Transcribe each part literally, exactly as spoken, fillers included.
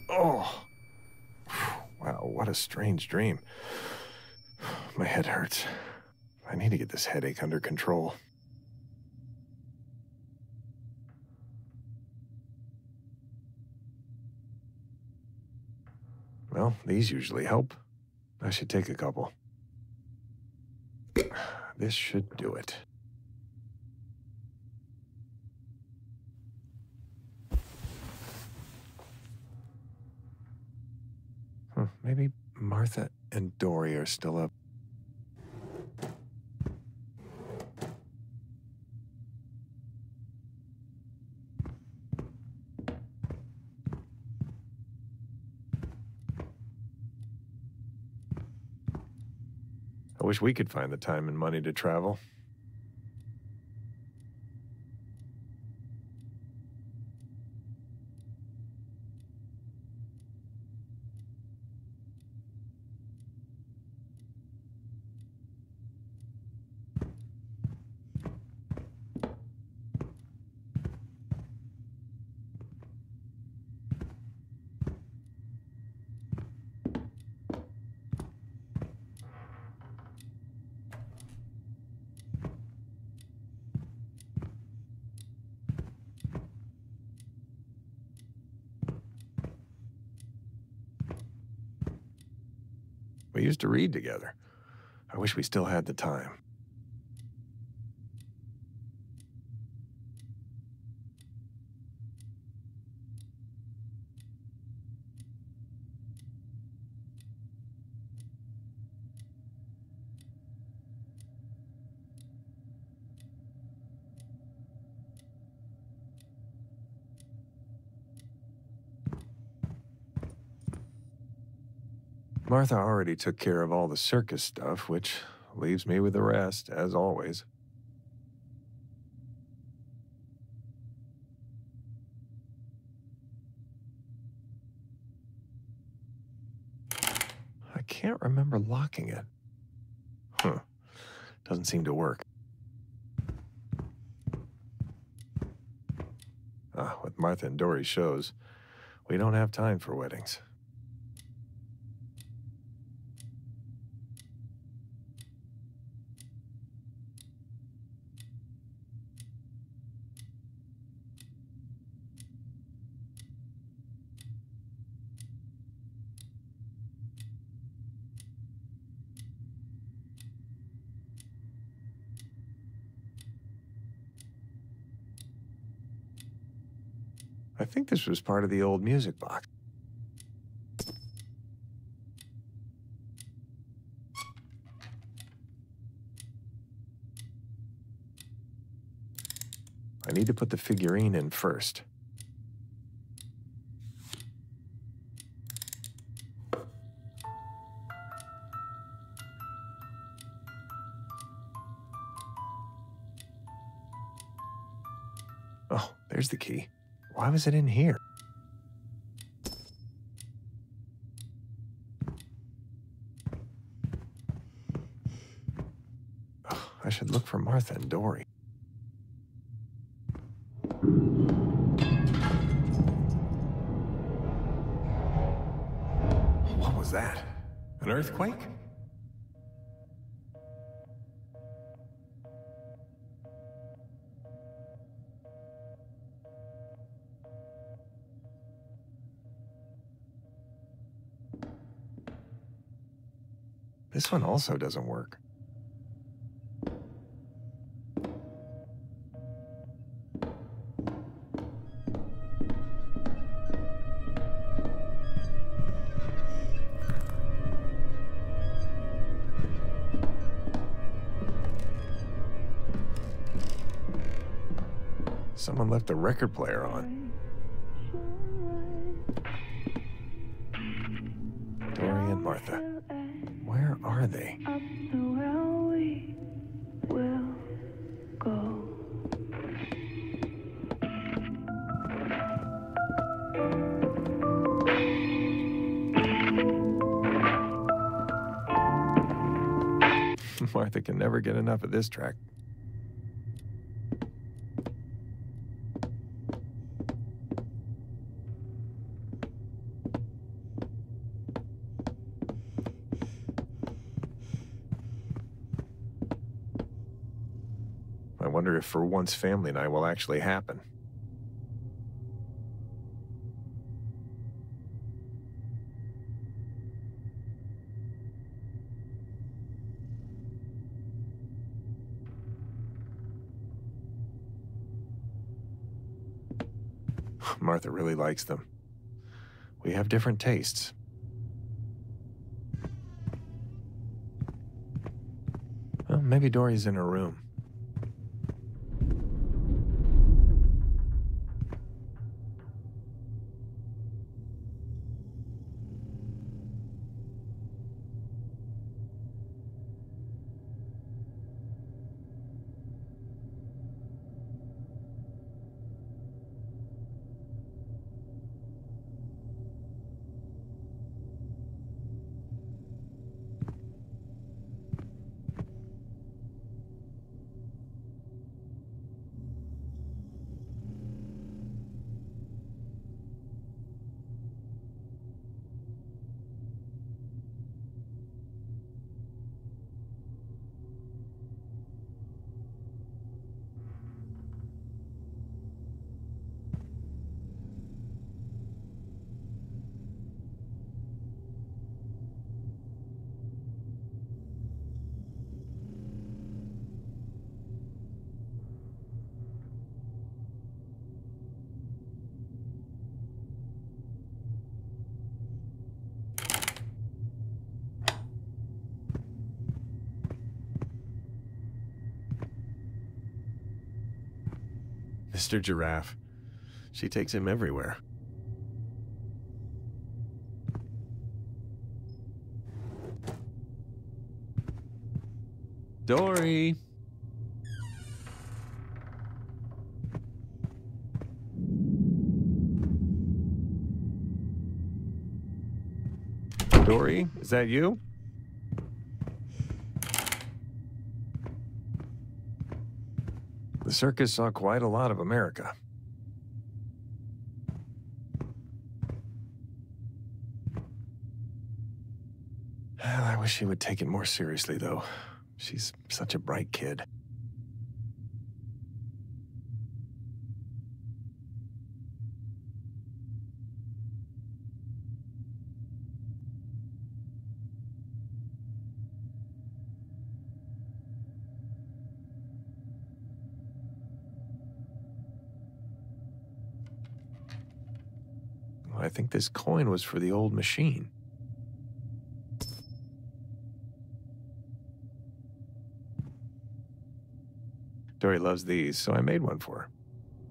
Oh. Wow, what a strange dream. My head hurts. I need to get this headache under control. Well, these usually help. I should take a couple. This should do it. Hmm, maybe Martha and Dory are still up. I wish we could find the time and money to travel. We used to read together. I wish we still had the time. Martha already took care of all the circus stuff, which leaves me with the rest, as always. I can't remember locking it. Huh. Doesn't seem to work. Ah, with Martha and Dory's shows, we don't have time for weddings. I think this was part of the old music box. I need to put the figurine in first. Oh, there's the key. Why was it in here? Oh, I should look for Martha and Dory. What was that? An earthquake? This one also doesn't work. Someone left the record player on. Dory and Martha. Where are they? Up to where we will go. Martha can never get enough of this track. Wonder if for once family night will actually happen. Martha really likes them. We have different tastes. Well, maybe Dory's in her room. Mister Giraffe. She takes him everywhere. Dory! Dory, is that you? The circus saw quite a lot of America. Well, I wish she would take it more seriously, though. She's such a bright kid. I think this coin was for the old machine. Dory loves these, so I made one for her.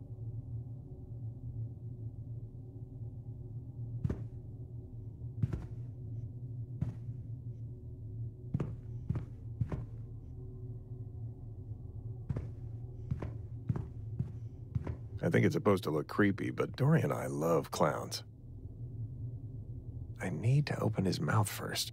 I think it's supposed to look creepy, but Dory and I love clowns. I need to open his mouth first.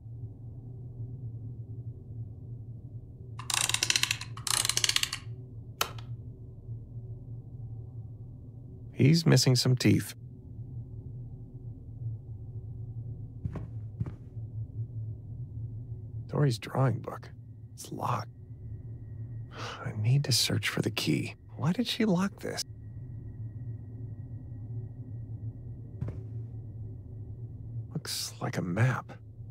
He's missing some teeth. Dory's drawing book. It's locked. I need to search for the key. Why did she lock this? Looks like a map.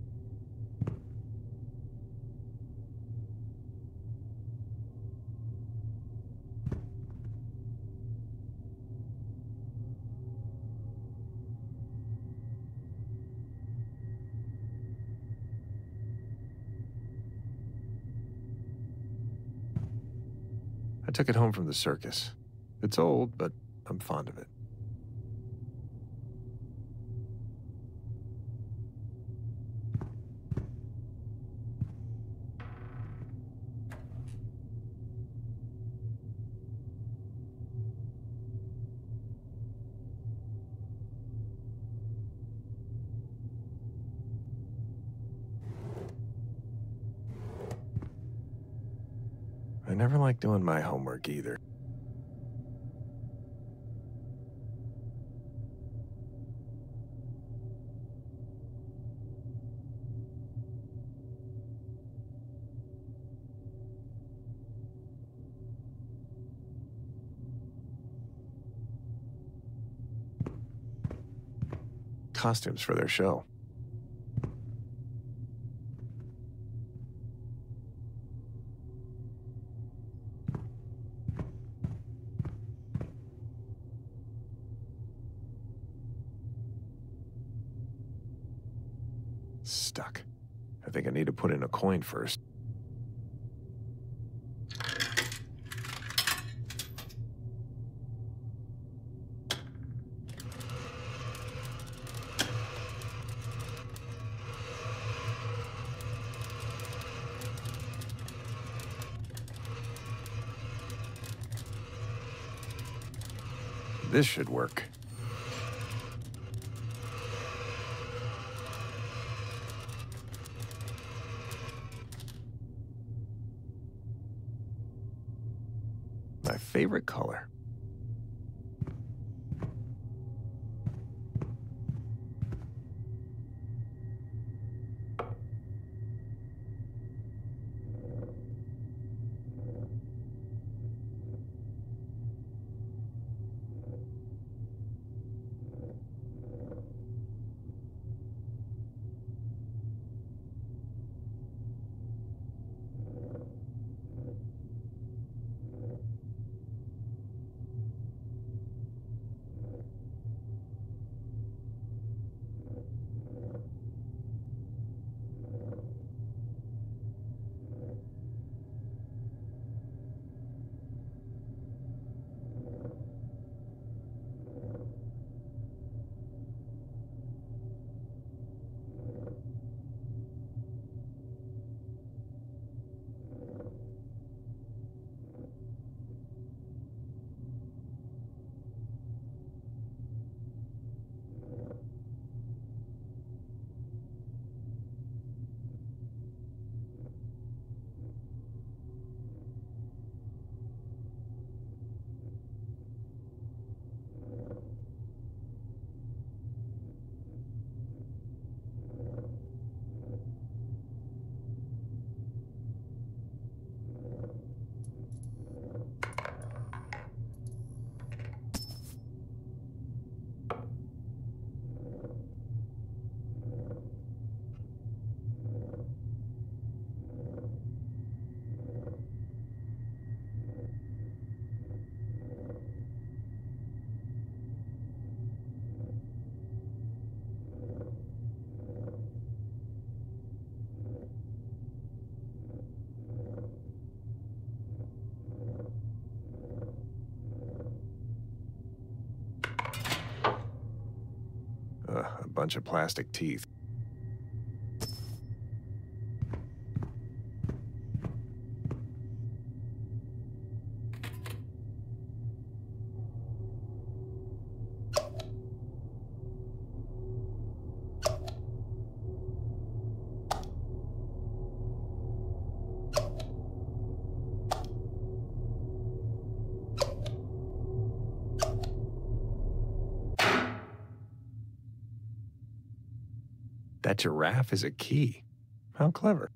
I took it home from the circus. It's old, but I'm fond of it. I never like doing my homework either. costumes for their show. Stuck. I think I need to put in a coin first. This should work. My favorite color. Uh, a bunch of plastic teeth. That giraffe is a key. How clever.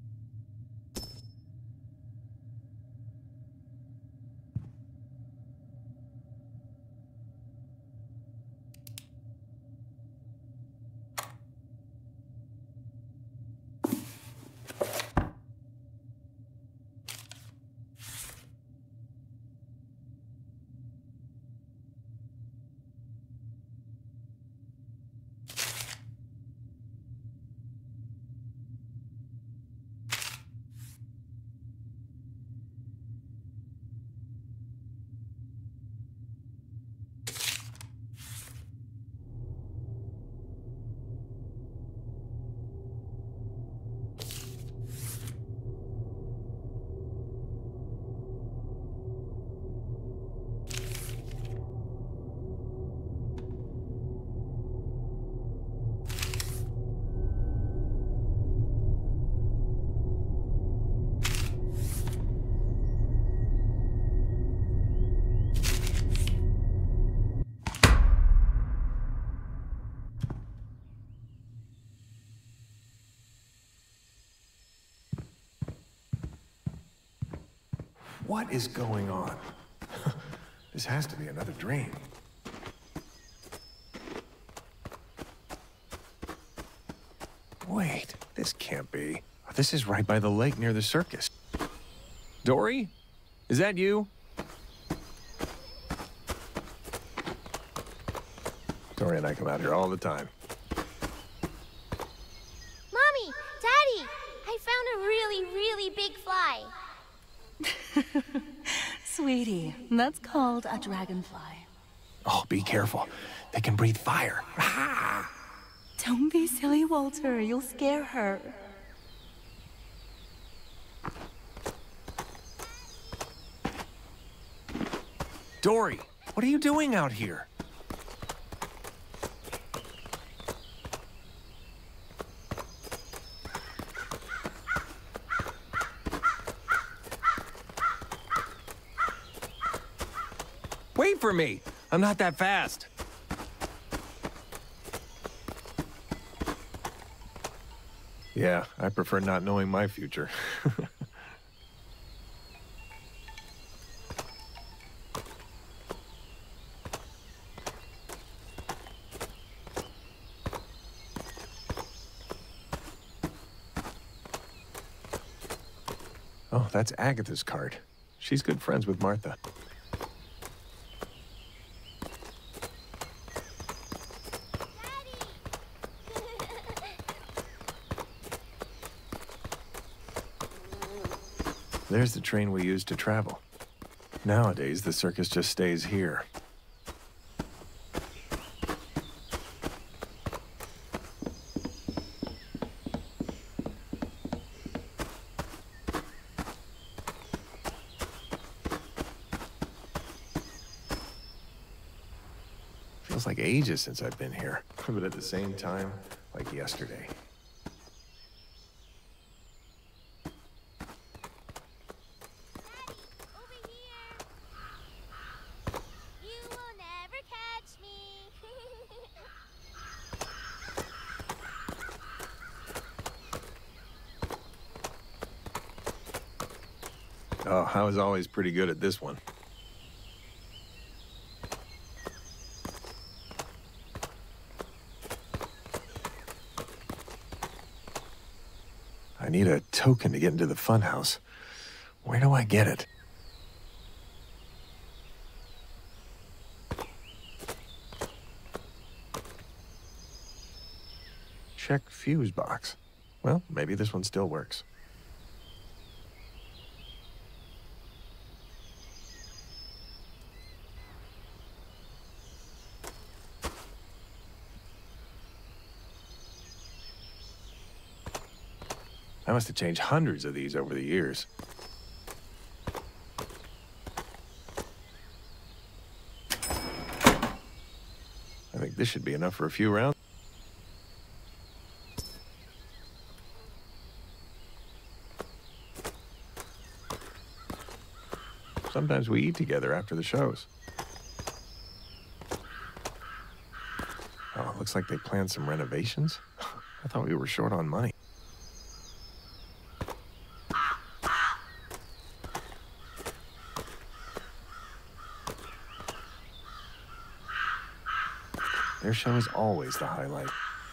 What is going on? This has to be another dream. Wait, this can't be. This is right by the lake near the circus. Dory? Is that you? Dory and I come out here all the time. Mommy! Daddy! I found a really, really big fly. Sweetie, that's called a dragonfly. Oh, be careful. They can breathe fire. Don't be silly, Walter. You'll scare her. Dory, what are you doing out here? Wait for me! I'm not that fast. Yeah, I prefer not knowing my future. Oh, that's Agatha's cart. She's good friends with Martha. There's the train we use to travel. Nowadays, the circus just stays here. Feels like ages since I've been here, but at the same time, like yesterday. Oh, I was always pretty good at this one. I need a token to get into the funhouse. Where do I get it? Check fuse box. Well, maybe this one still works. I must have changed hundreds of these over the years. I think this should be enough for a few rounds. Sometimes we eat together after the shows. Oh, it looks like they planned some renovations. I thought we were short on money. Their show is always the highlight.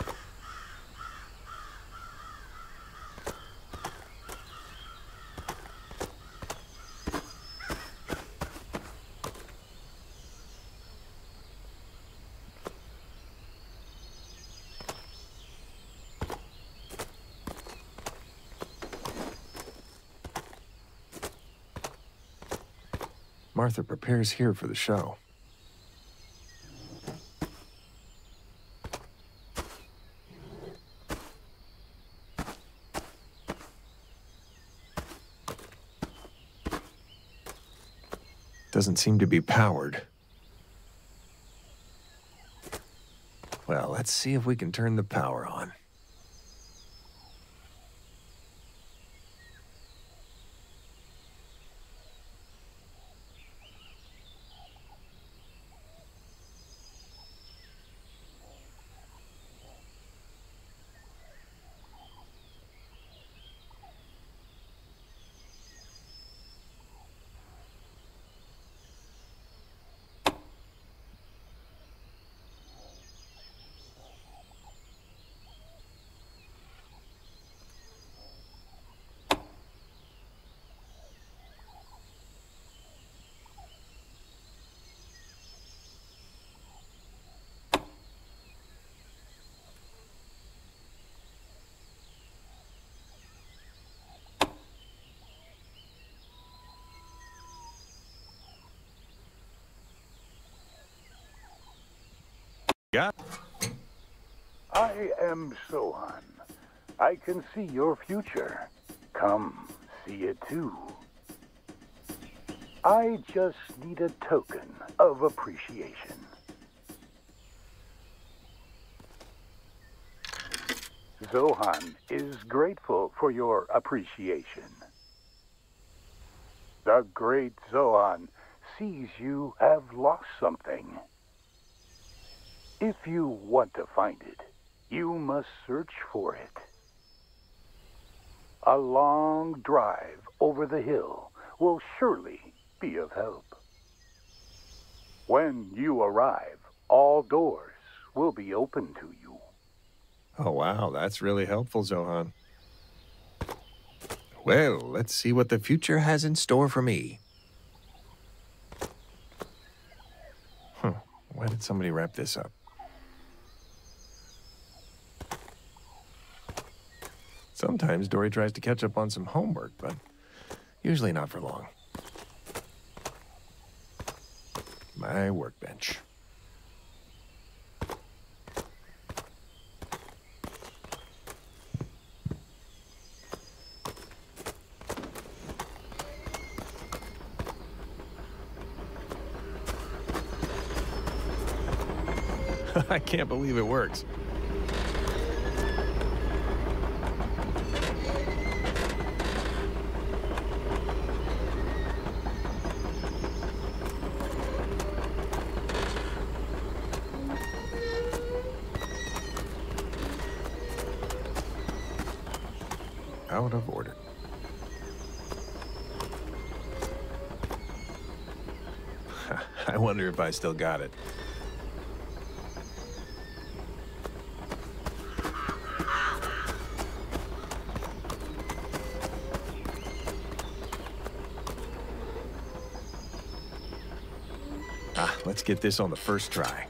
Martha prepares here for the show. Doesn't seem to be powered. Well, let's see if we can turn the power on. Yeah. I am Sohan. I can see your future. Come, see it too. I just need a token of appreciation. Zohan is grateful for your appreciation. The great Zohan sees you have lost something. If you want to find it, you must search for it. A long drive over the hill will surely be of help. When you arrive, all doors will be open to you. Oh, wow, that's really helpful, Zohan. Well, let's see what the future has in store for me. Huh, why did somebody wrap this up? Sometimes Dory tries to catch up on some homework, but usually not for long. My workbench. I can't believe it works. Out of order. I wonder if I still got it. Ah, let's get this on the first try.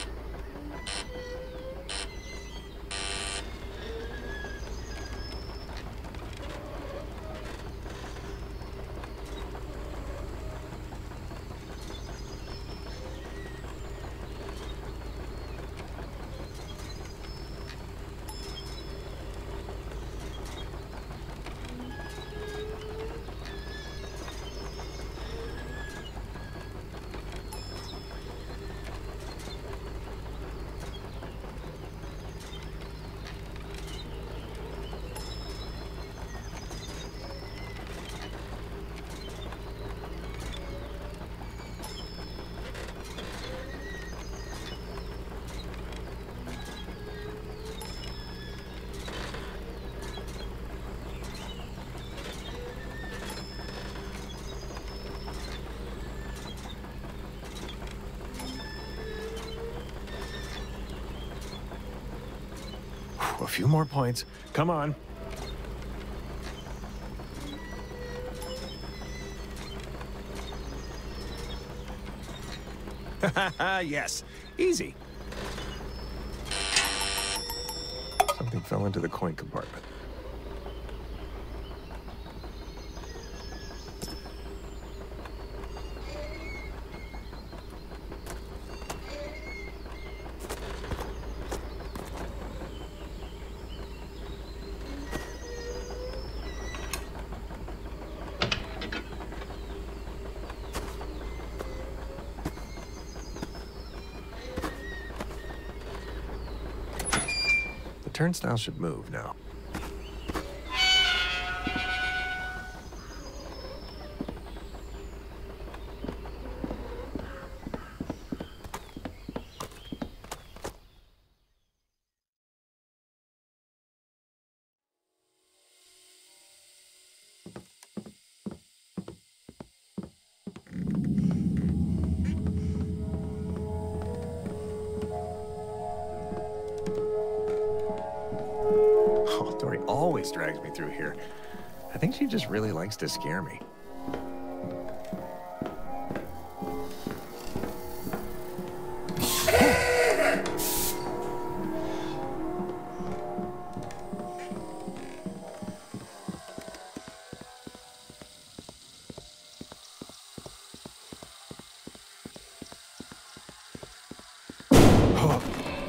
A few more points. Come on. Yes, easy. Something fell into the coin compartment. The turnstile should move now. Oh, Dory always drags me through here. I think she just really likes to scare me. Oh.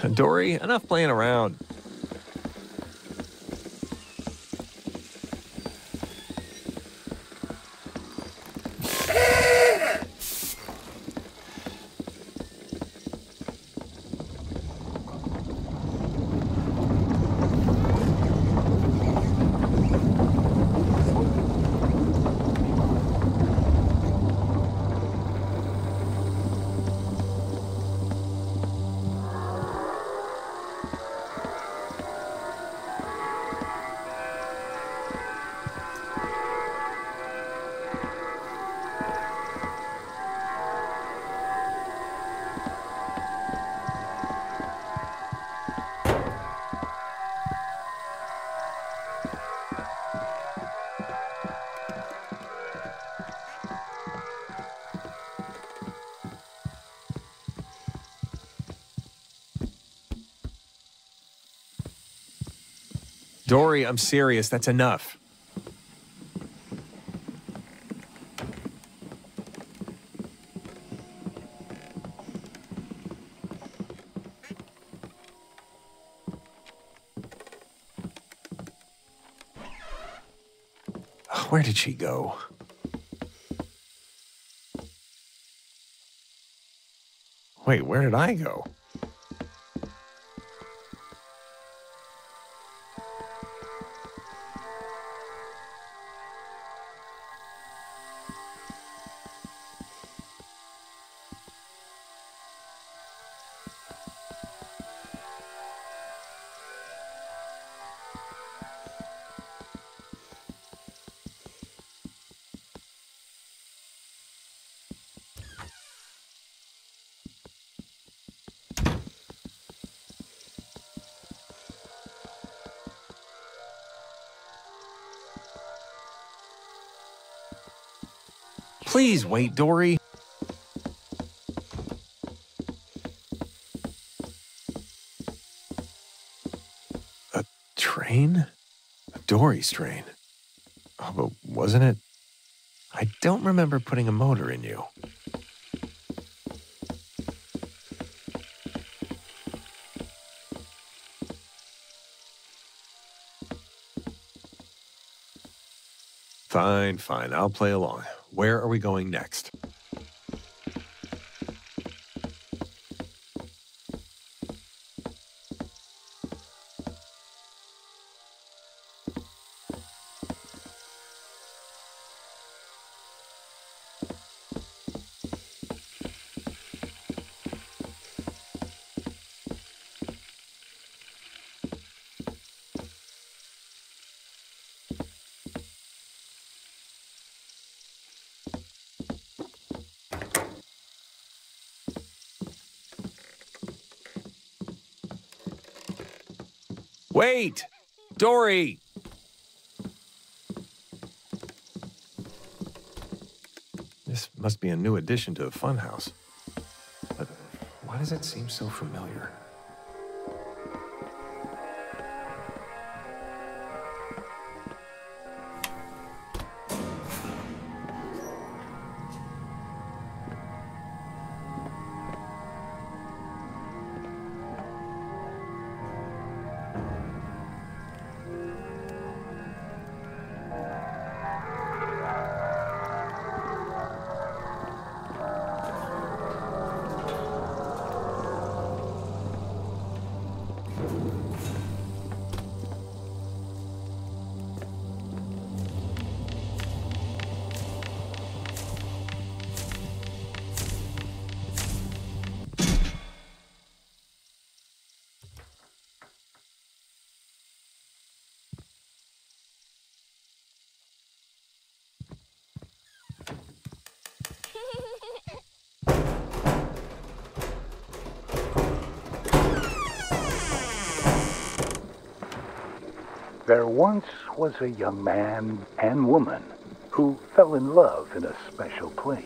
on, Dory. Enough playing around. Dory, I'm serious. That's enough. Where did she go? Wait, where did I go? Please wait, Dory. A train? A Dory's train. Oh, but wasn't it? I don't remember putting a motor in you. Fine, fine. I'll play along. Where are we going next? Wait! Dory! This must be a new addition to the funhouse. But why does it seem so familiar? There once was a young man and woman who fell in love in a special place.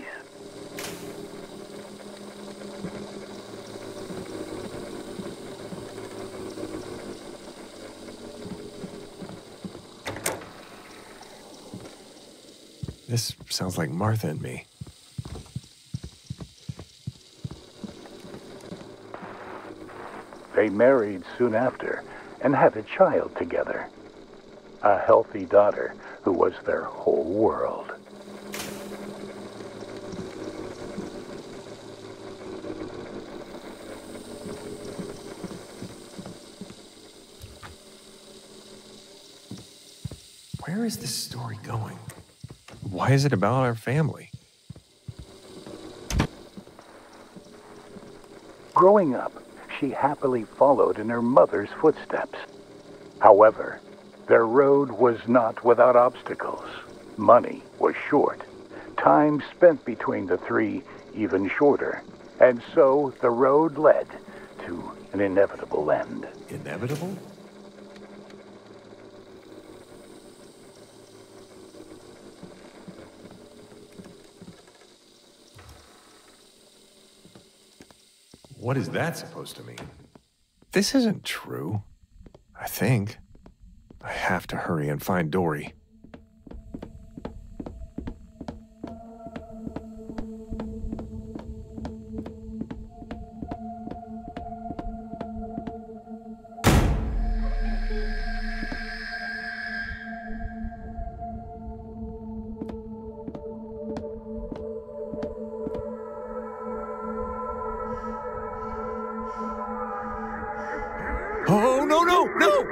This sounds like Martha and me. They They married soon after and had a child together. A healthy daughter who was their whole world. Where is this story going? Why is it about our family? Growing up, she happily followed in her mother's footsteps. However, their road was not without obstacles. Money was short. Time spent between the three even shorter. And so the road led to an inevitable end. Inevitable? What is that supposed to mean? This isn't true. I think. I have to hurry and find Dory. Oh, no, no, no!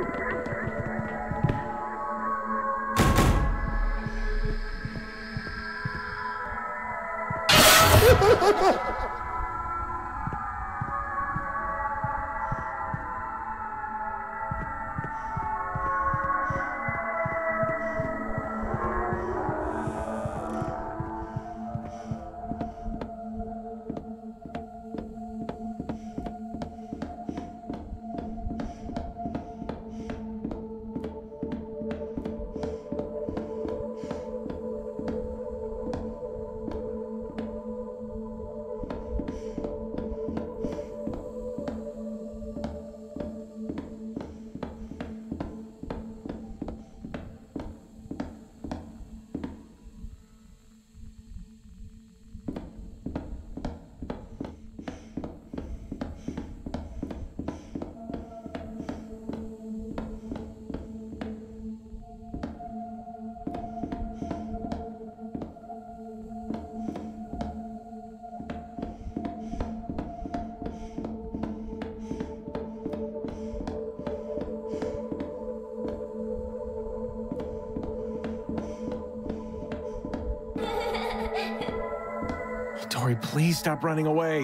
Dory, please stop running away.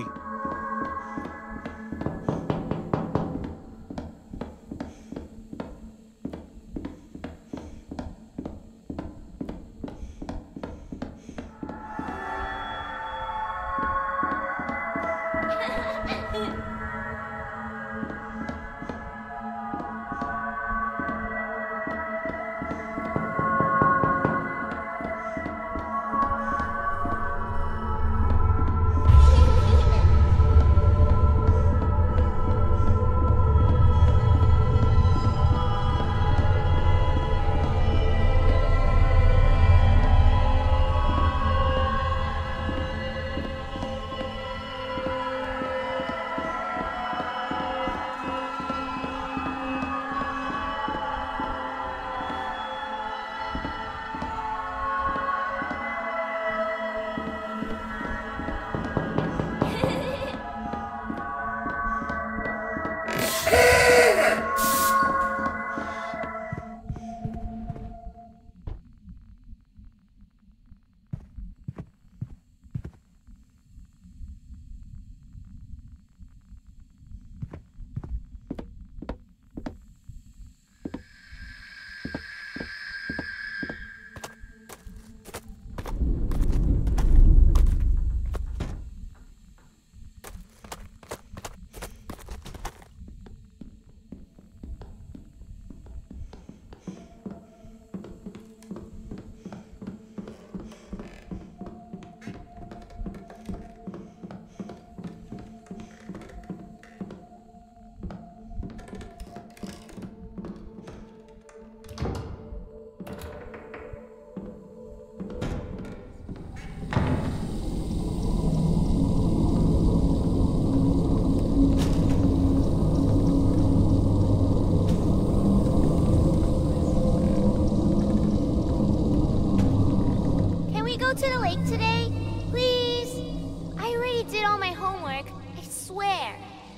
to the lake today? Please? I already did all my homework. I swear.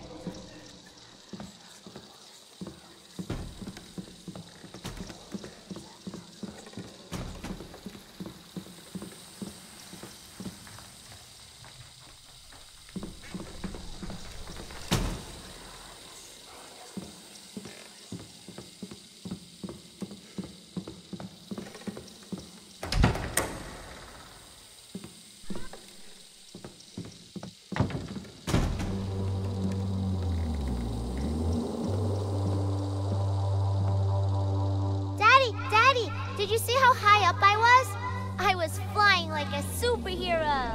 Did you see how high up I was? I was flying like a superhero.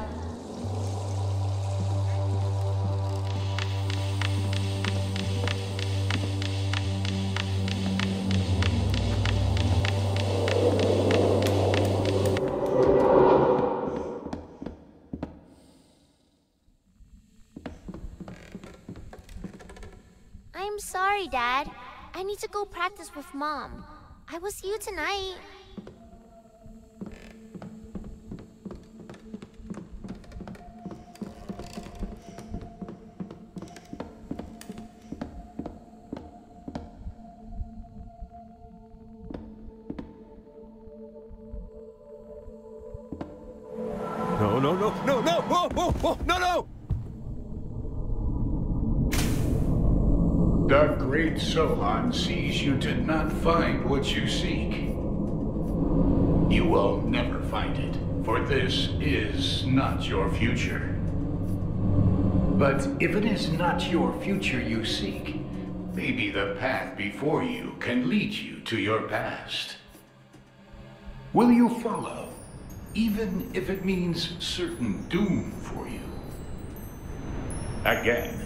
I'm sorry, Dad. I need to go practice with Mom. I will see you tonight. No, no, no, no, no! Whoa, whoa, whoa! No, no! The great Sohan sees you did not find what you seek. You will never find it, for this is not your future. But if it is not your future you seek, maybe the path before you can lead you to your past. Will you follow, even if it means certain doom for you? Again.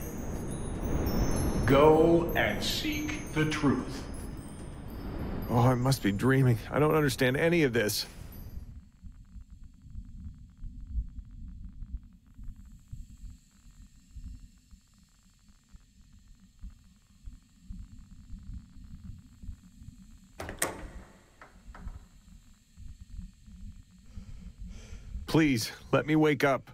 Go and seek the truth. Oh, I must be dreaming. I don't understand any of this. Please, let me wake up.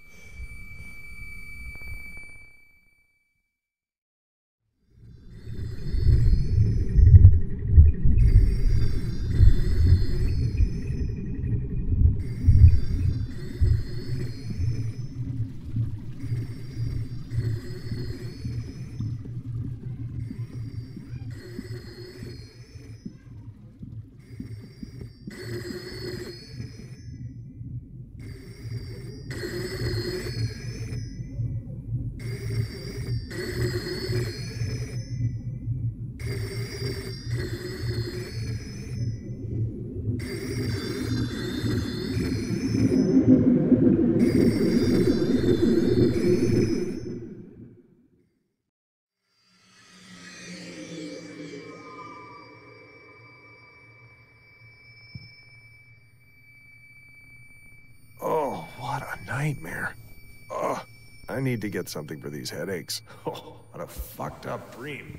Oh, what a nightmare. Oh, I need to get something for these headaches. Oh, what a fucked up dream.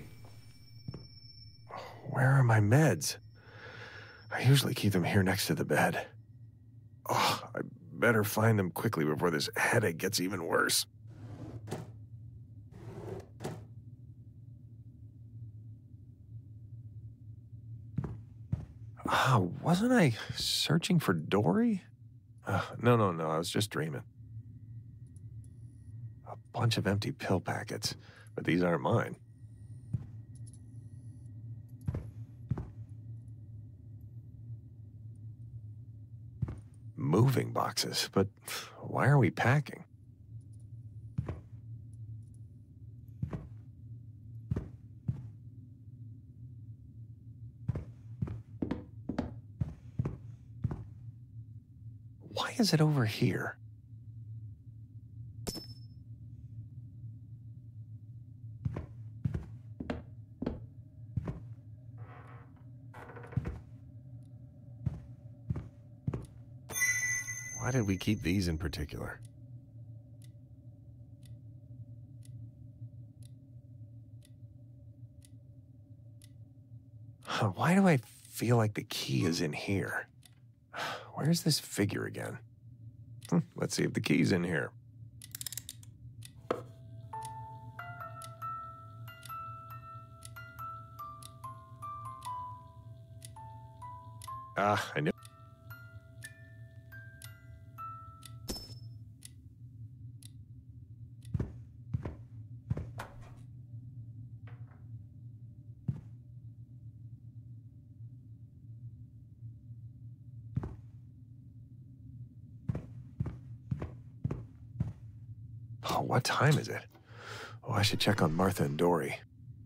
Where are my meds? I usually keep them here next to the bed. Oh, I better find them quickly before this headache gets even worse. Ah, wasn't I searching for Dory? Uh, no, no, no, I was just dreaming. A bunch of empty pill packets, but these aren't mine. Moving boxes, but why are we packing? Why is it over here? Why did we keep these in particular? Huh, why do I feel like the key is in here? Where's this figure again? Hmm, let's see if the key's in here. Ah, I knew. Oh, what time is it? Oh, I should check on Martha and Dory.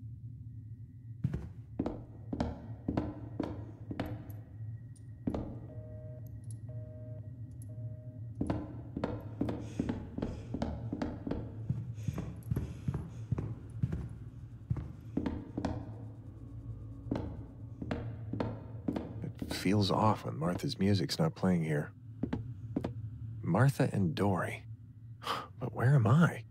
It feels off when Martha's music's not playing here. Martha and Dory. But where am I?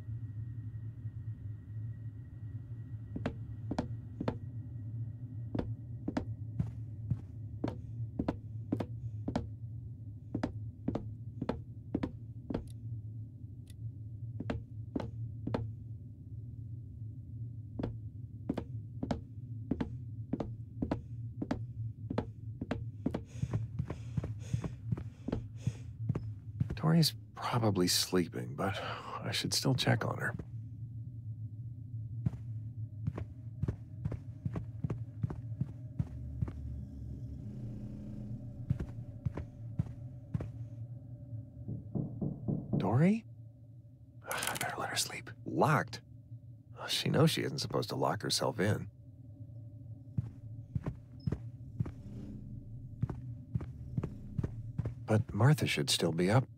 Dory's probably sleeping, but I should still check on her. Dory? I better let her sleep. Locked? She knows she isn't supposed to lock herself in. But Martha should still be up.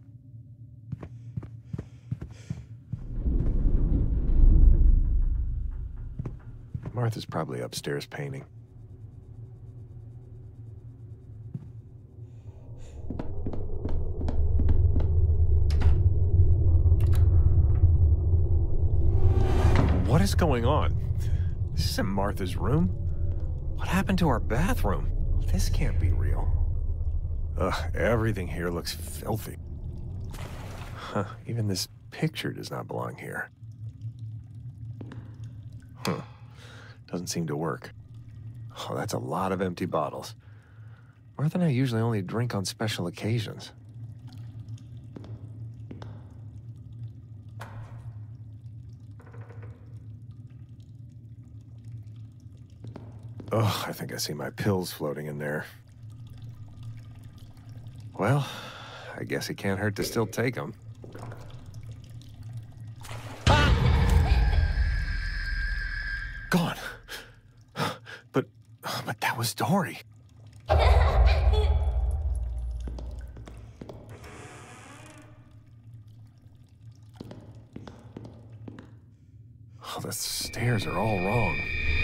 Martha's probably upstairs painting. What is going on? This isn't Martha's room. What happened to our bathroom? This can't be real. Ugh, everything here looks filthy. Huh, even this picture does not belong here. Huh. Doesn't seem to work. Oh, that's a lot of empty bottles. Martha and I usually only drink on special occasions. Oh, I think I see my pills floating in there. Well, I guess it can't hurt to still take them. Gone. But, but that was Dory. Oh, the stairs are all wrong.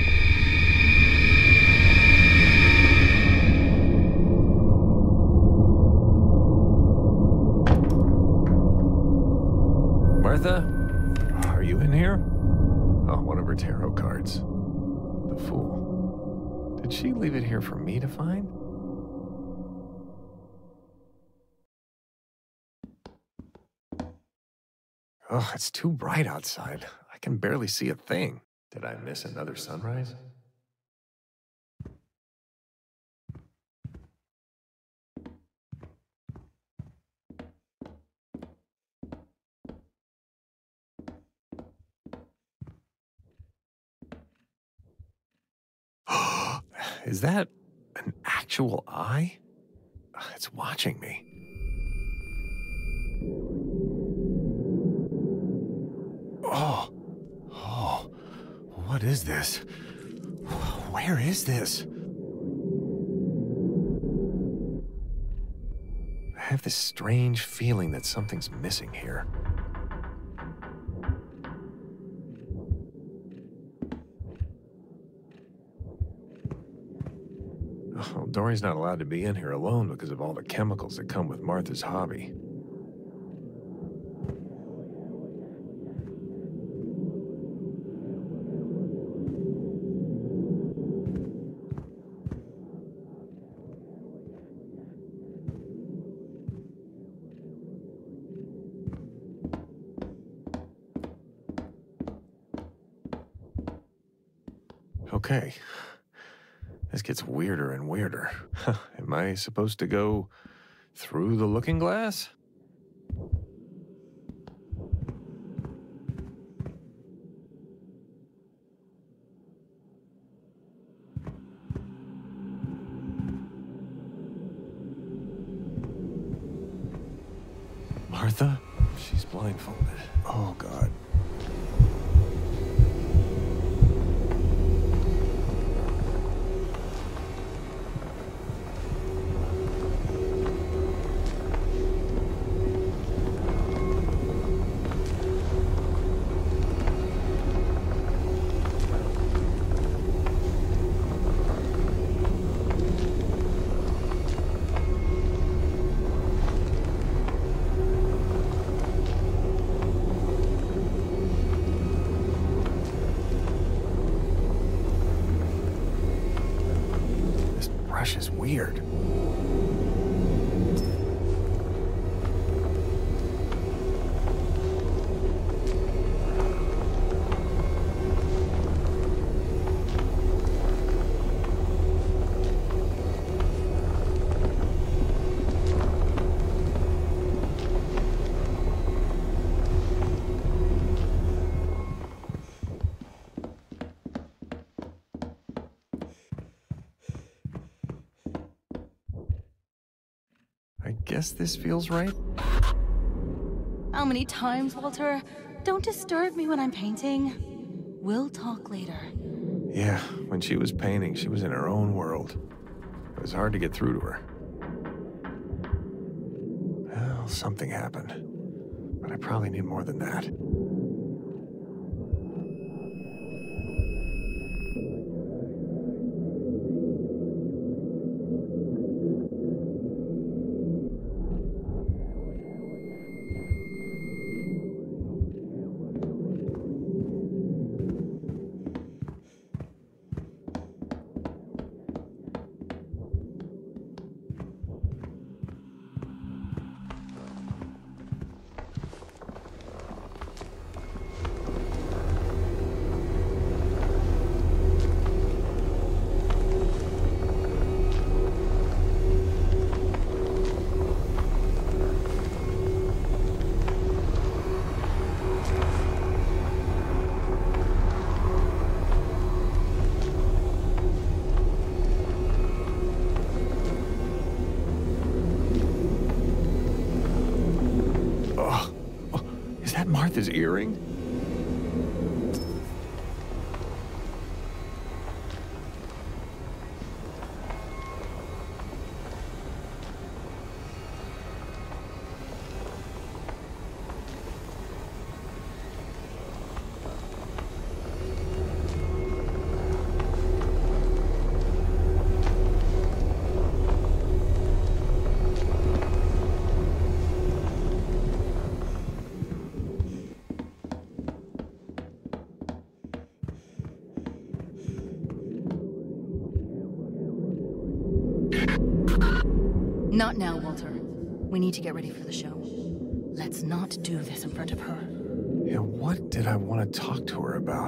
Martha? Are you in here? Oh, one of her tarot cards. The Fool. Did she leave it here for me to find? Oh, it's too bright outside. I can barely see a thing. Did I miss another sunrise? Is that an actual eye? It's watching me. Oh, oh, what is this? Where is this? I have this strange feeling that something's missing here. Oh, Dory's not allowed to be in here alone because of all the chemicals that come with Martha's hobby. Okay. This gets weirder and weirder. Am I supposed to go through the looking glass? Martha? She's blindfolded. Oh, God. Is weird. I guess this feels right. How many times, Walter? Don't disturb me when I'm painting. We'll talk later. Yeah, when she was painting, she was in her own world. It was hard to get through to her. Well, something happened. But I probably need more than that. Martha's earring? Not now, Walter. We need to get ready for the show. Let's not do this in front of her. Yeah, what did I want to talk to her about?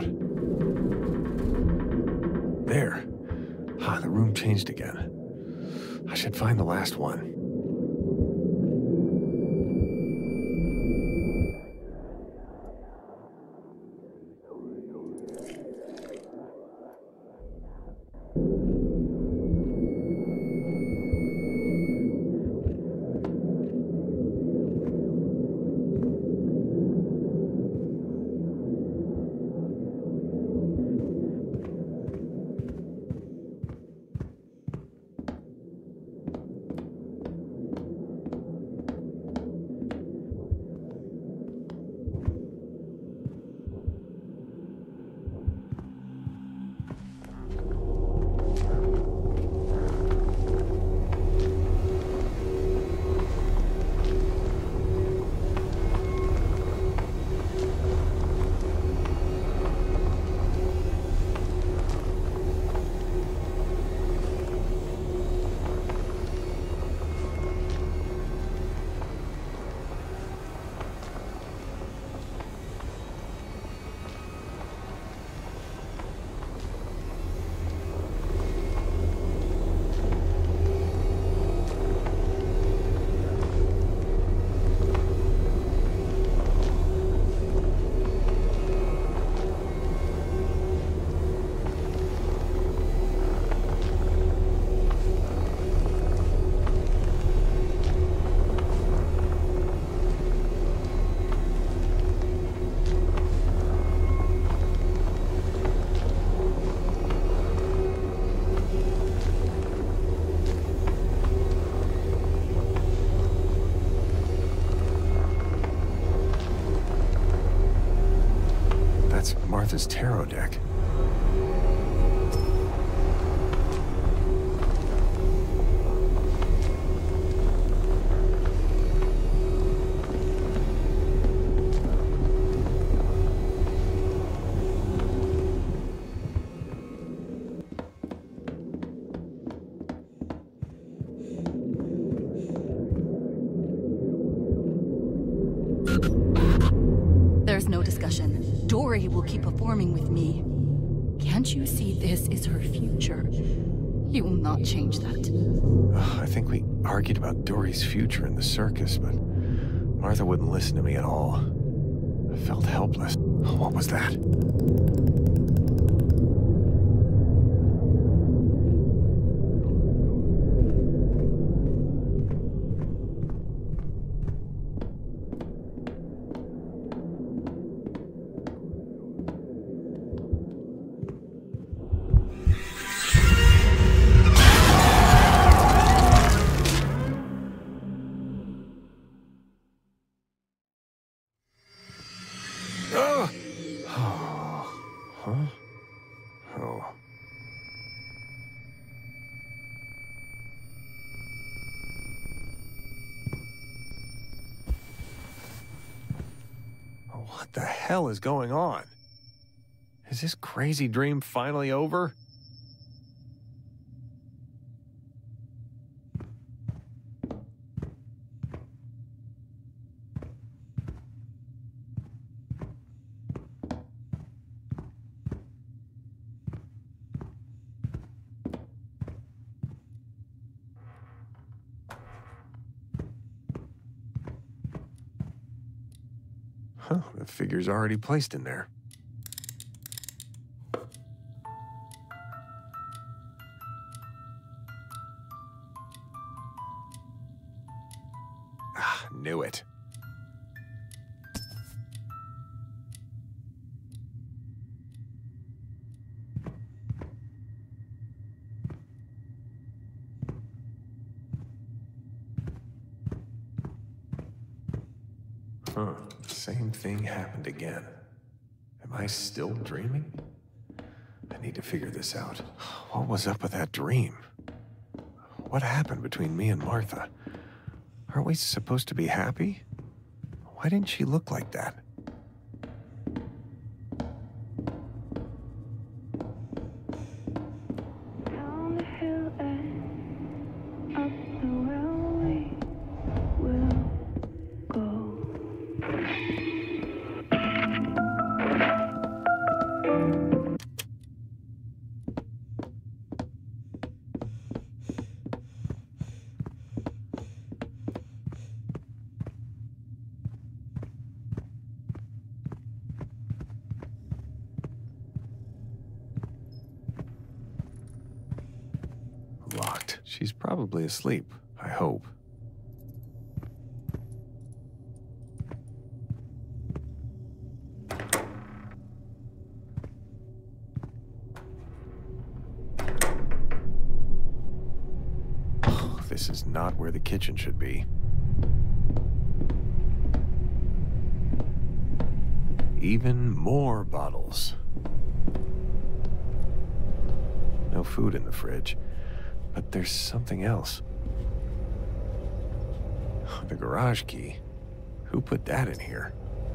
There. Ah, the room changed again. I should find the last one. Martha's tarot deck. There's no discussion. Dory will keep performing with me. Can't you see this is her future? You will not change that. Ugh, I think we argued about Dory's future in the circus, but Martha wouldn't listen to me at all. I felt helpless. What was that? What the hell is going on? Is this crazy dream finally over? Huh, the figure's already placed in there. Ah, knew it. Huh. Same thing happened again. Am I still dreaming? I need to figure this out. What was up with that dream? What happened between me and Martha? Aren't we supposed to be happy? Why didn't she look like that? Down the hill and up the well we will go. Locked. She's probably asleep, I hope. This is not where the kitchen should be. Even more bottles. No food in the fridge, but there's something else. The garage key. Who put that in here?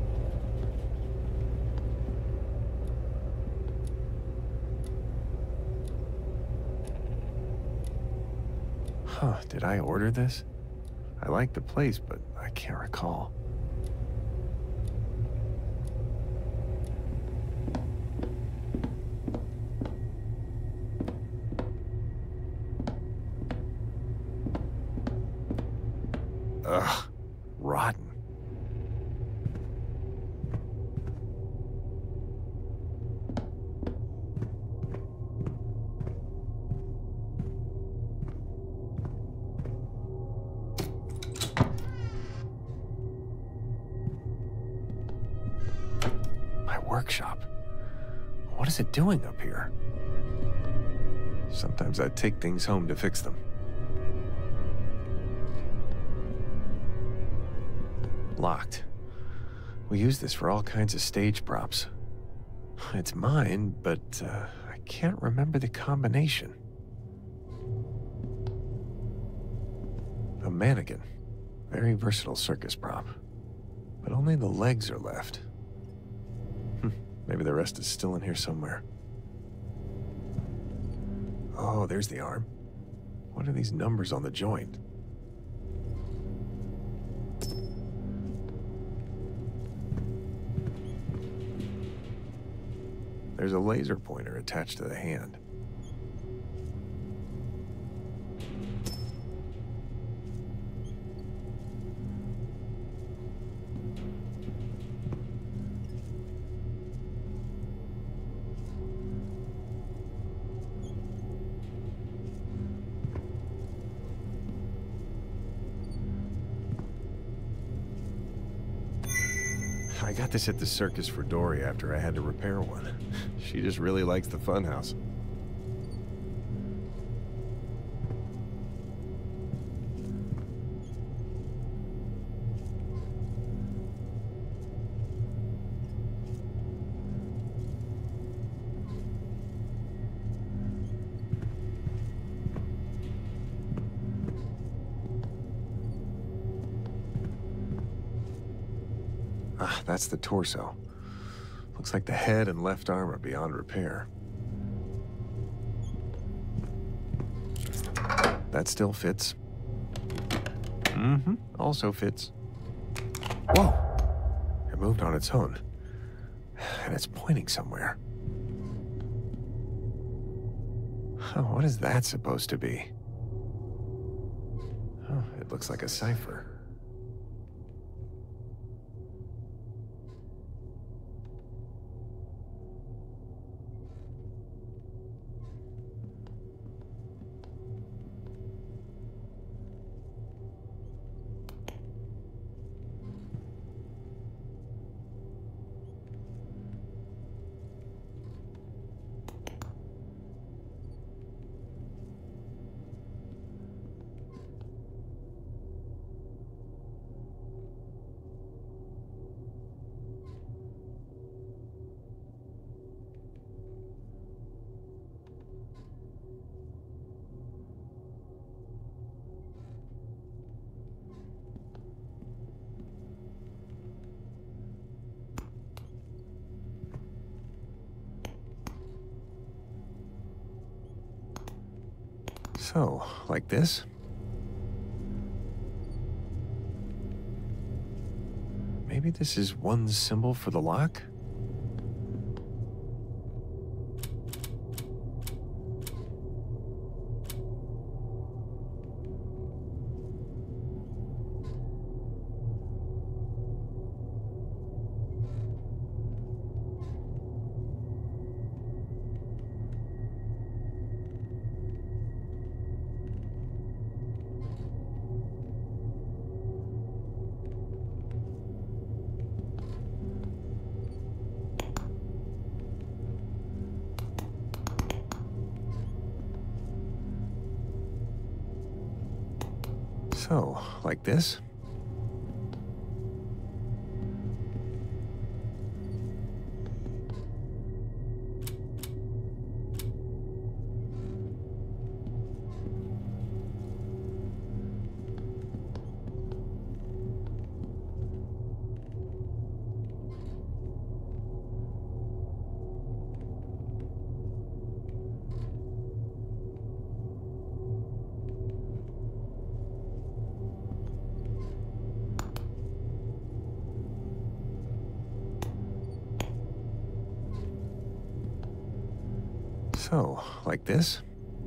Huh, did I order this? I like the place, but I can't recall. Ugh, rotten. My workshop. What is it doing up here? Sometimes I take things home to fix them. Locked. We use this for all kinds of stage props. It's mine, but uh, I can't remember the combination. A mannequin. Very versatile circus prop. But only the legs are left. Hm, maybe the rest is still in here somewhere. Oh, there's the arm. What are these numbers on the joint? There's a laser pointer attached to the hand. I got this at the circus for Dory after I had to repair one. She just really likes the funhouse. Ah, that's the torso. Looks like the head and left arm are beyond repair. That still fits. Mm-hmm, also fits. Whoa! It moved on its own. And it's pointing somewhere. Oh, what is that supposed to be? Oh, it looks like a cipher. So, like this? Maybe this is one symbol for the lock? So, like this? So, like this?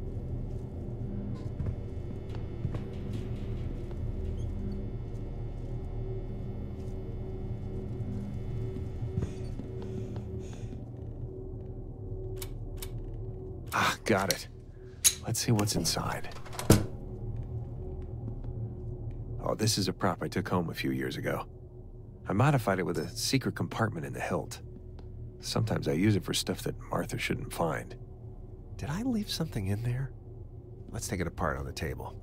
Ah, got it. Let's see what's inside. Oh, this is a prop I took home a few years ago. I modified it with a secret compartment in the hilt. Sometimes I use it for stuff that Martha shouldn't find. Did I leave something in there? Let's take it apart on the table.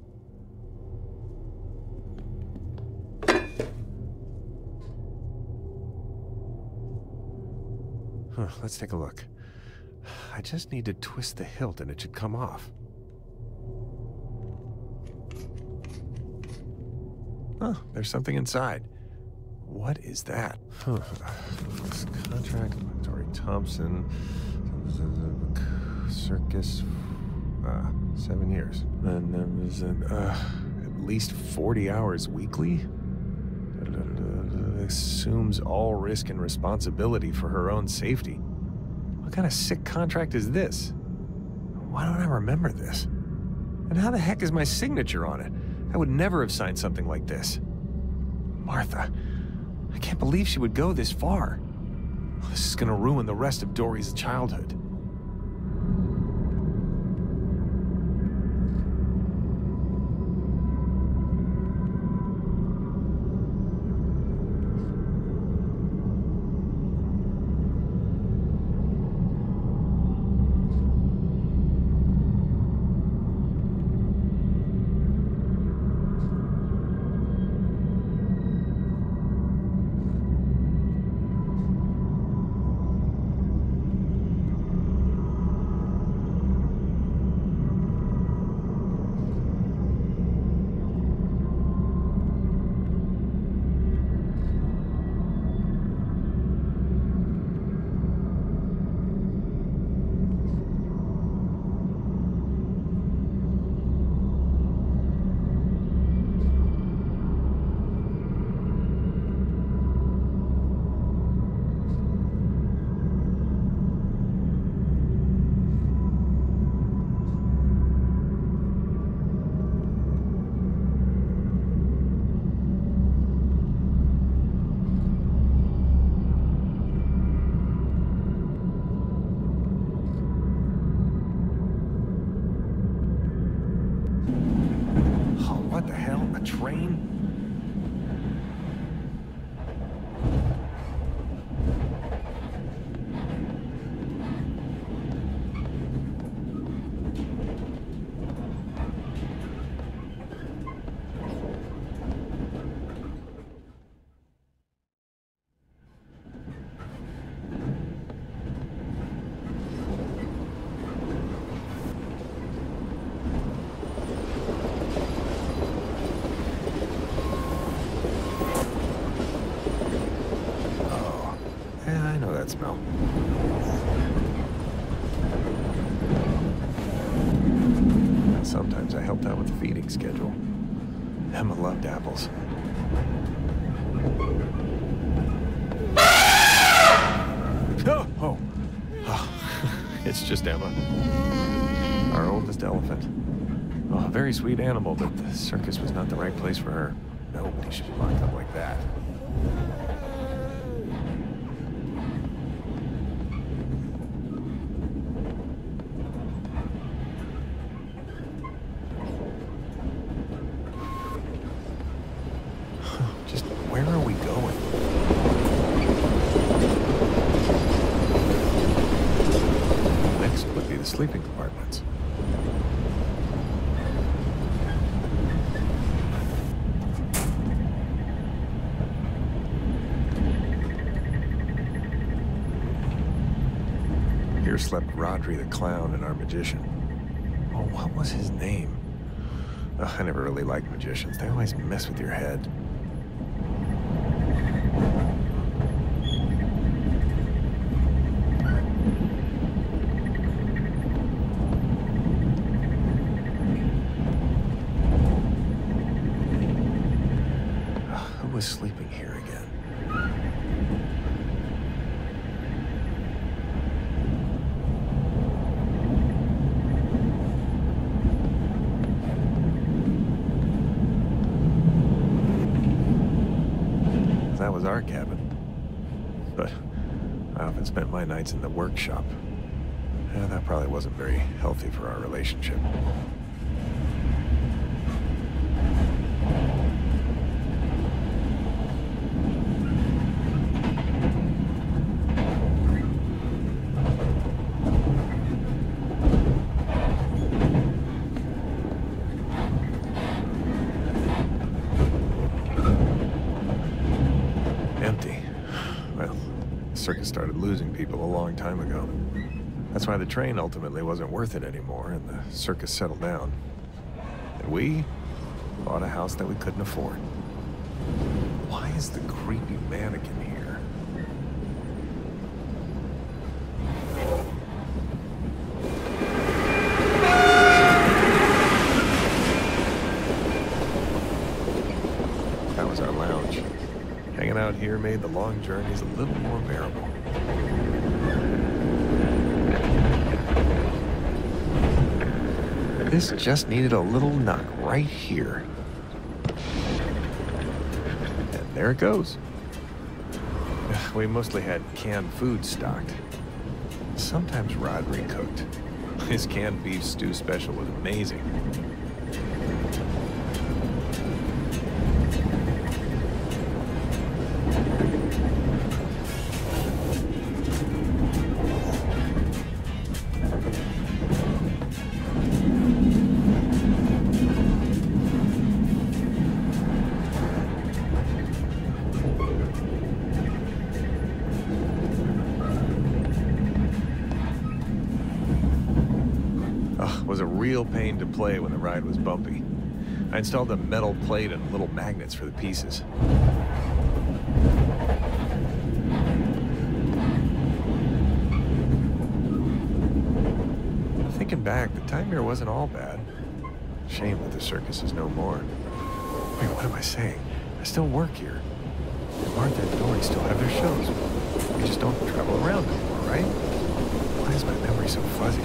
Huh, let's take a look. I just need to twist the hilt and it should come off. Oh, there's something inside. What is that? Huh. This contract, Tori Thompson, circus, uh, seven years. And there was an, uh, at least forty hours weekly? Assumes all risk and responsibility for her own safety. What kind of sick contract is this? Why don't I remember this? And how the heck is my signature on it? I would never have signed something like this. Martha, I can't believe she would go this far. This is gonna ruin the rest of Dory's childhood. What the hell? A train? That smell. Sometimes I helped out with the feeding schedule. Emma loved apples. Oh, oh, oh. It's just Emma, our oldest elephant. Oh, a very sweet animal, but the circus was not the right place for her. Nobody should be locked up like that. Just where are we going? Next would be the sleeping compartments. Here slept Rodri the clown and our magician. Oh, what was his name? Ugh, I never really liked magicians. They always mess with your head. Who was sleeping here again? That was our cabin. But I often spent my nights in the workshop. Yeah, that probably wasn't very healthy for our relationship. circus started losing people a long time ago. That's why the train ultimately wasn't worth it anymore, and the circus settled down. And we bought a house that we couldn't afford. Why is the creepy mannequin here? That was our lounge. Hanging out here made the long journeys a little more bearable. This just needed a little knock right here. And there it goes. We mostly had canned food stocked. Sometimes Rod recooked. His canned beef stew special was amazing. Was a real pain to play when the ride was bumpy. I installed a metal plate and little magnets for the pieces. Thinking back, the time here wasn't all bad. Shame that the circus is no more. Wait, what am I saying? I still work here. And Martha and Dory still have their shows. We just don't travel around anymore, right? Why is my memory so fuzzy?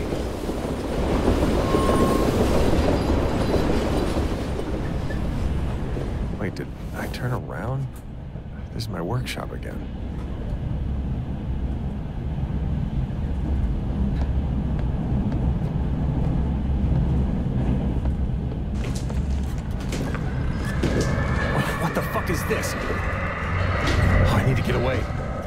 Wait, did I turn around? This is my workshop again. What, what the fuck is this? Oh, I need to get away.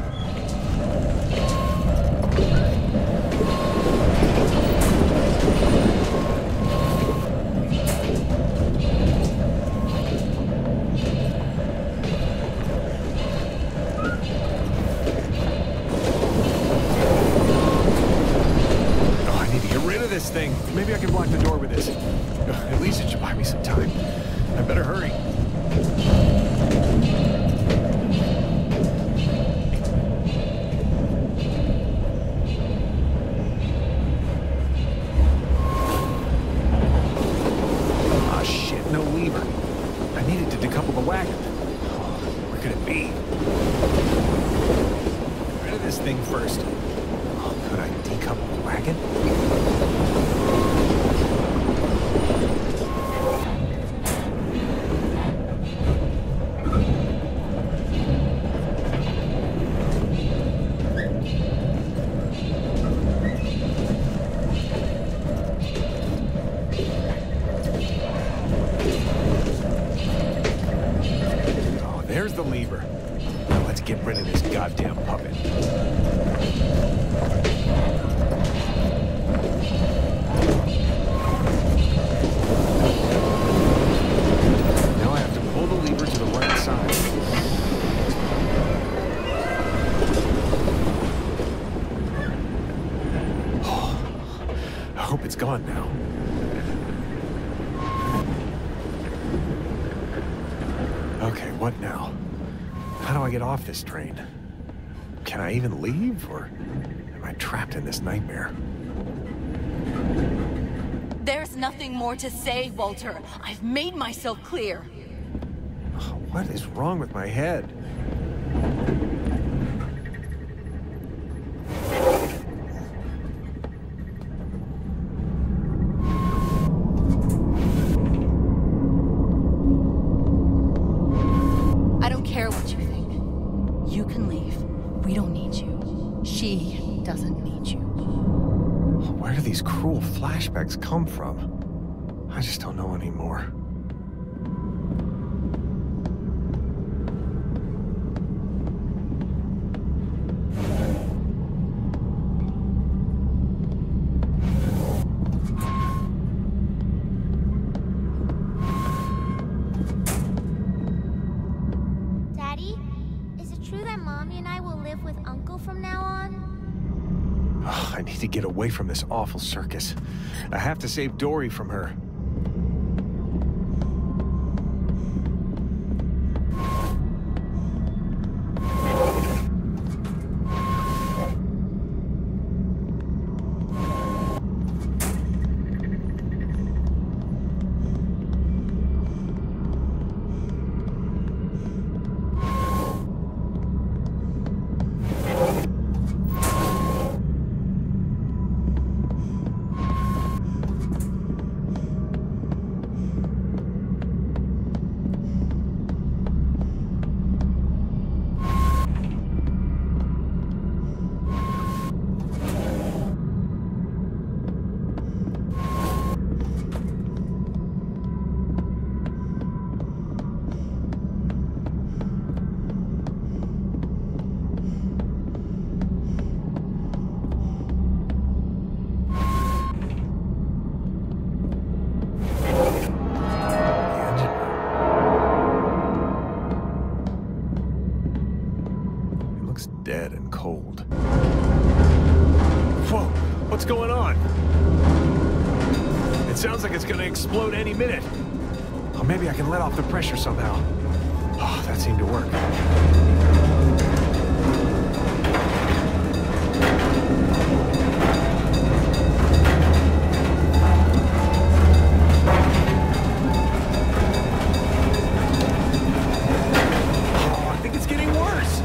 Thing. Maybe I can block the door with this. At least it should buy me some time. I better hurry. Ah, shit, no lever. I needed to decouple the wagon. Where could it be? Get rid of this thing first. Oh, could I decouple the wagon? There's the lever. Now let's get rid of this goddamn puppet. Now I have to pull the lever to the right side. Oh, I hope it's gone now. Okay, what now? How do I get off this train? Can I even leave, or am I trapped in this nightmare? There's nothing more to say, Walter. I've made myself clear. What is wrong with my head? Flashbacks come from? I just don't know anymore. Daddy, is it true that Mommy and I will live live with Uncle from now on? Oh, I need to get away from this awful circus. I have to save Dory from her. Dead and cold. Whoa, what's going on? It sounds like it's gonna explode any minute. Oh, maybe I can let off the pressure somehow. Oh, that seemed to work. Oh, I think it's getting worse.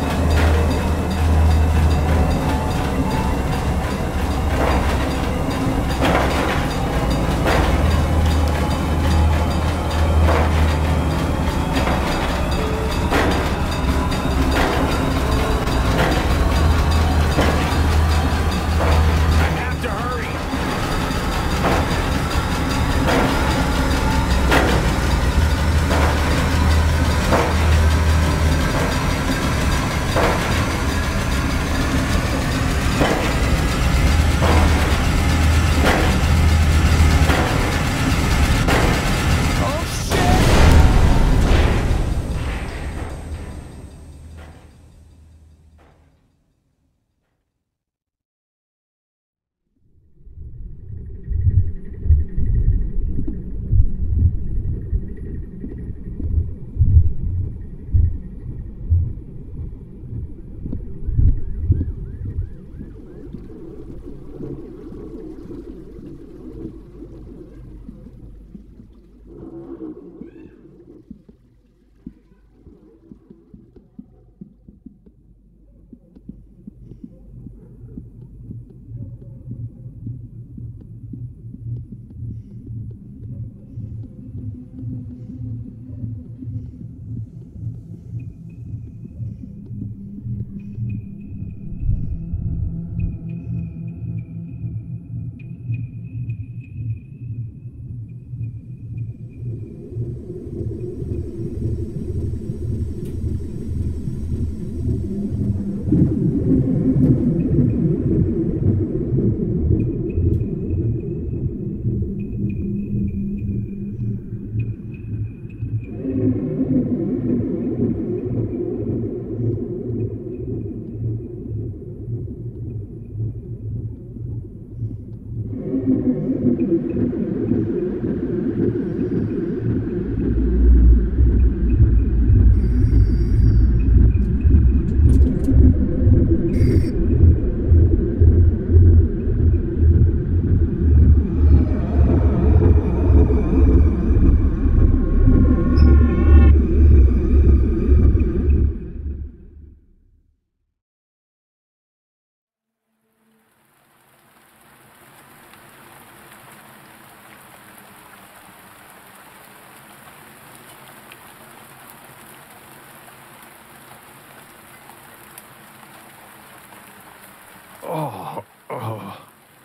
Oh, oh.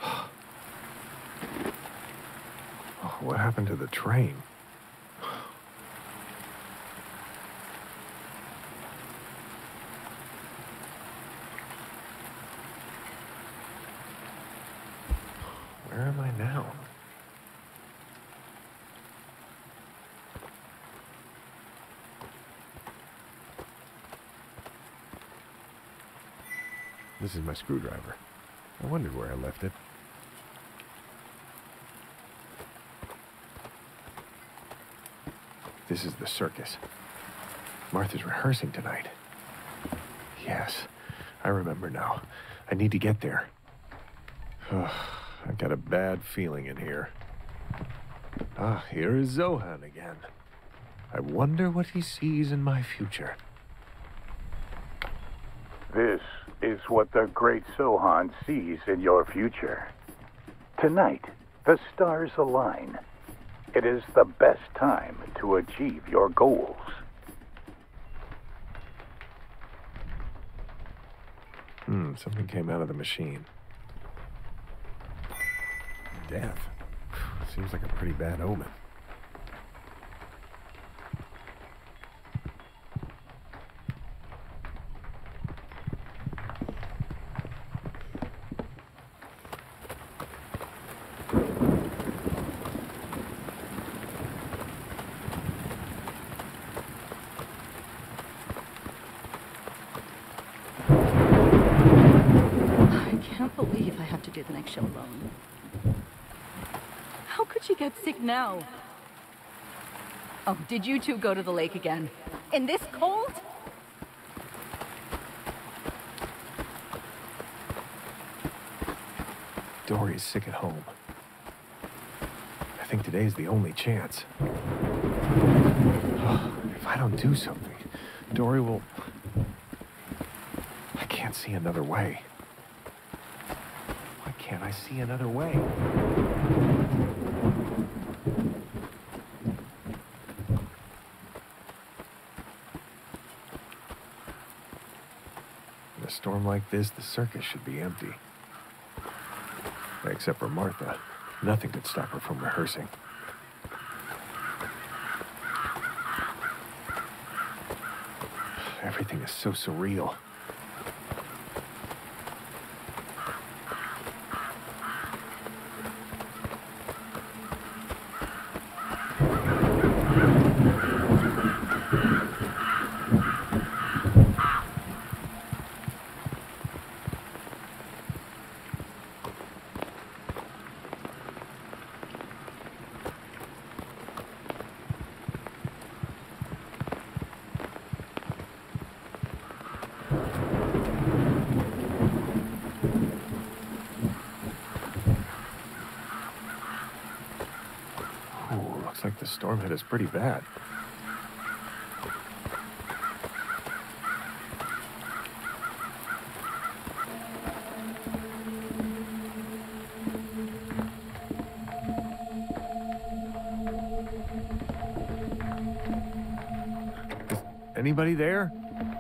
Oh, what happened to the train? Where am I now? This is my screwdriver. I wondered where I left it. This is the circus. Martha's rehearsing tonight. Yes, I remember now. I need to get there. I got a bad feeling in here. Ah, here is Zohan again. I wonder what he sees in my future. This is what the great Sohan sees in your future. Tonight, the stars align. It is the best time to achieve your goals. Hmm, something came out of the machine. Death. Seems like a pretty bad omen. I can't believe I have to do the next show alone. How could she get sick now? Oh, did you two go to the lake again? In this cold? Dory's sick at home. I think today's the only chance. If I don't do something, Dory will... I can't see another way. Why can't I see another way? In a storm like this, the circus should be empty. Except for Martha. Nothing could stop her from rehearsing. Everything is so surreal. Looks like the storm hit us pretty bad. Is anybody there?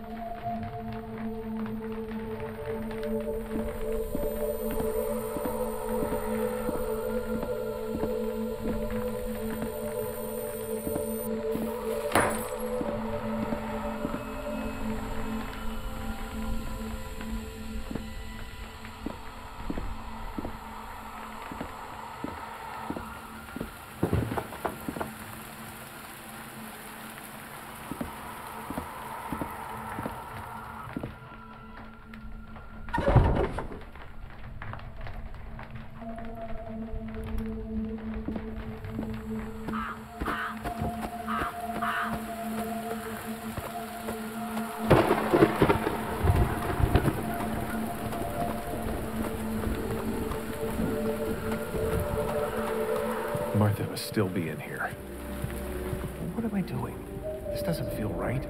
Martha must still be in here. What am I doing? This doesn't feel right.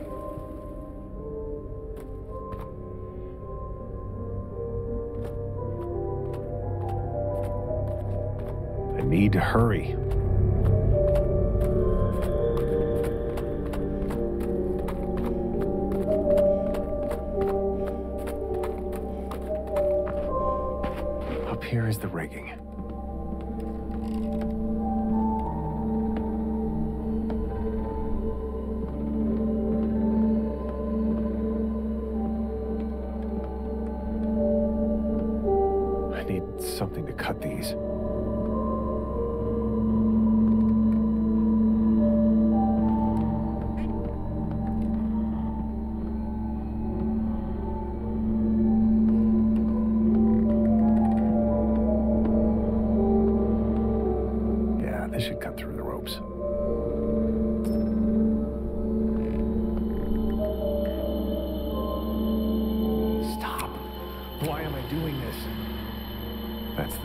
I need to hurry. Up here is the rigging. I need something to cut these.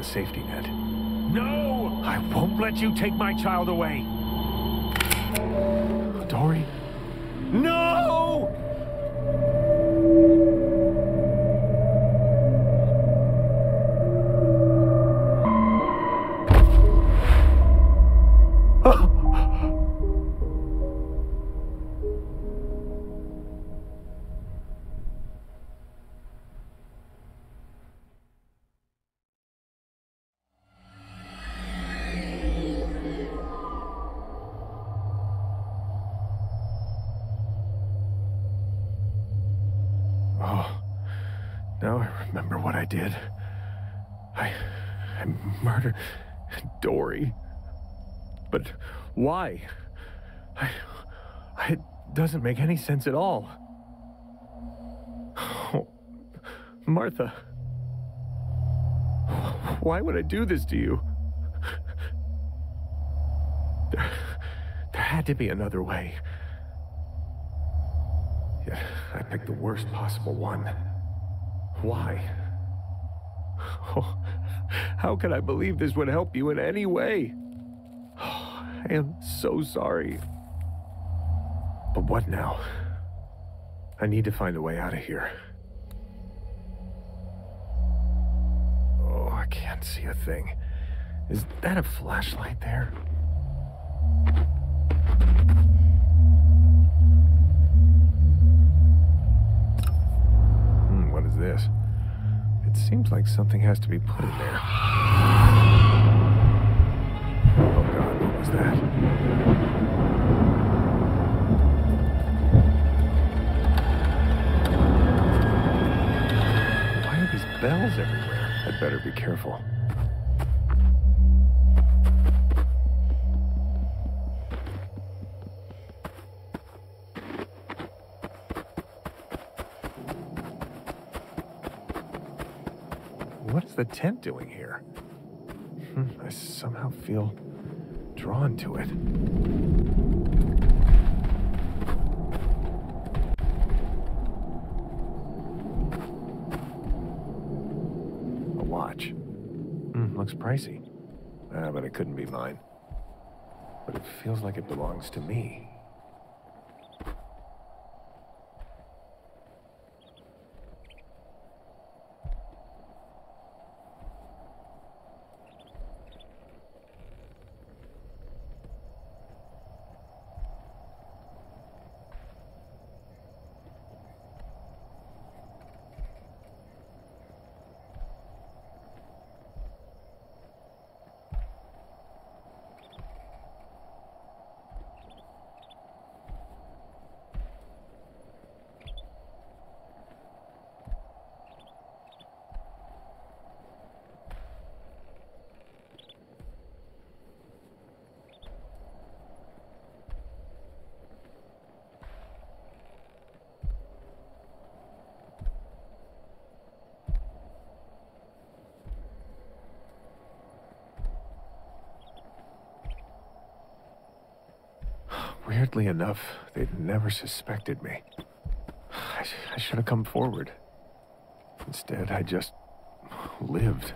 safety net. No! I won't let you take my child away! Dory? No! Oh, now I remember what I did. I, I murdered Dory. But why? I, I, it doesn't make any sense at all. Oh, Martha. Why would I do this to you? There, there had to be another way. Yeah, I picked the worst possible one. Why? Oh, how could I believe this would help you in any way? Oh, I am so sorry. But what now? I need to find a way out of here. Oh, I can't see a thing. Is that a flashlight there? Hmm, what is this? It seems like something has to be put in there. Oh God, what was that? Why are these bells everywhere? I'd better be careful. What is the tent doing here? Hmm, I somehow feel drawn to it. A watch. Hmm, looks pricey. Ah, but it couldn't be mine. But it feels like it belongs to me. Weirdly enough, they'd never suspected me. I, sh I should have come forward. Instead, I just lived.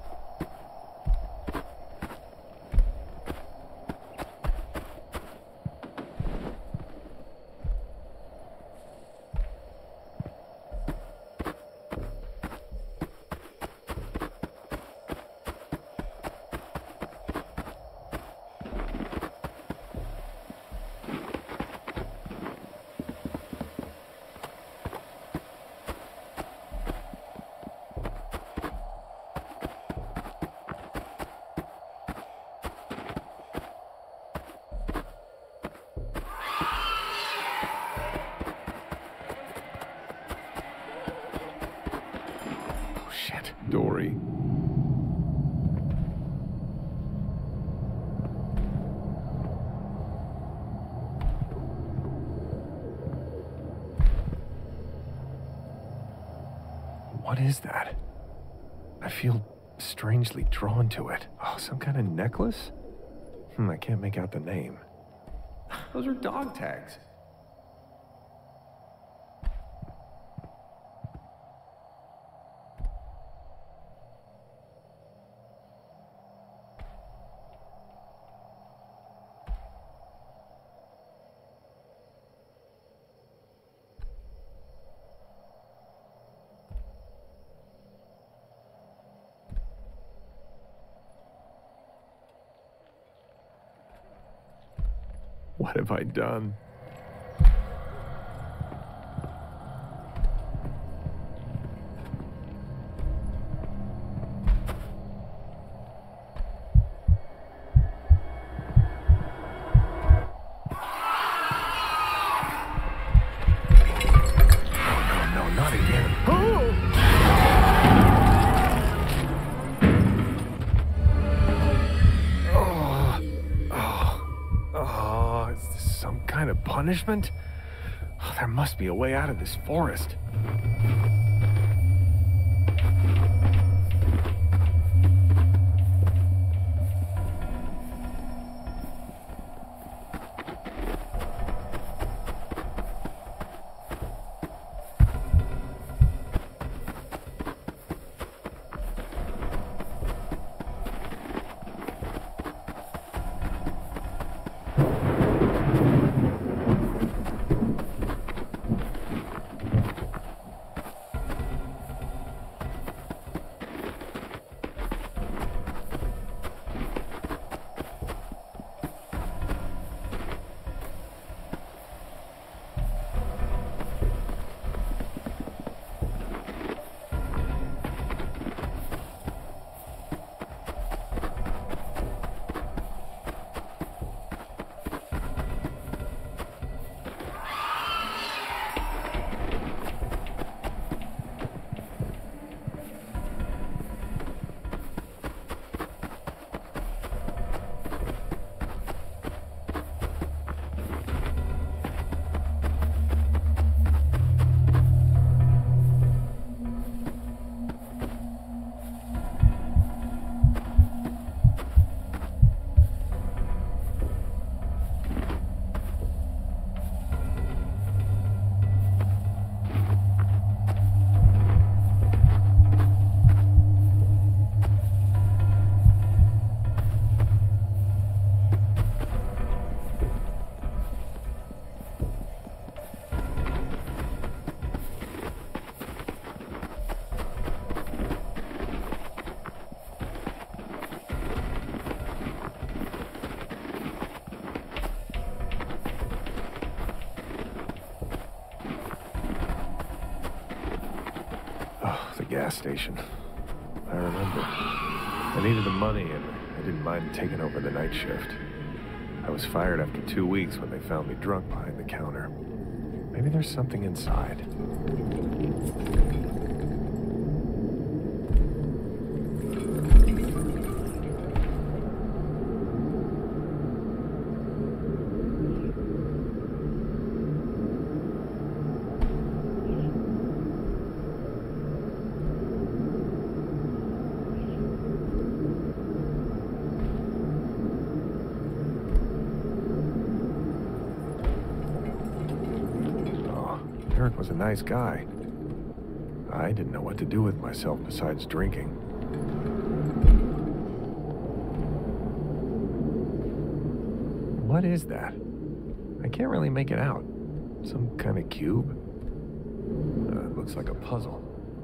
Dory. What is that? I feel strangely drawn to it. Oh, some kind of necklace? Hmm, I can't make out the name. Those are dog tags. What have I done? Punishment? Oh, there must be a way out of this forest. Gas station. I remember. I needed the money and I didn't mind taking over the night shift. I was fired after two weeks when they found me drunk behind the counter. Maybe there's something inside. Eric was a nice guy. I didn't know what to do with myself besides drinking. What is that? I can't really make it out. Some kind of cube? Uh, it looks like a puzzle.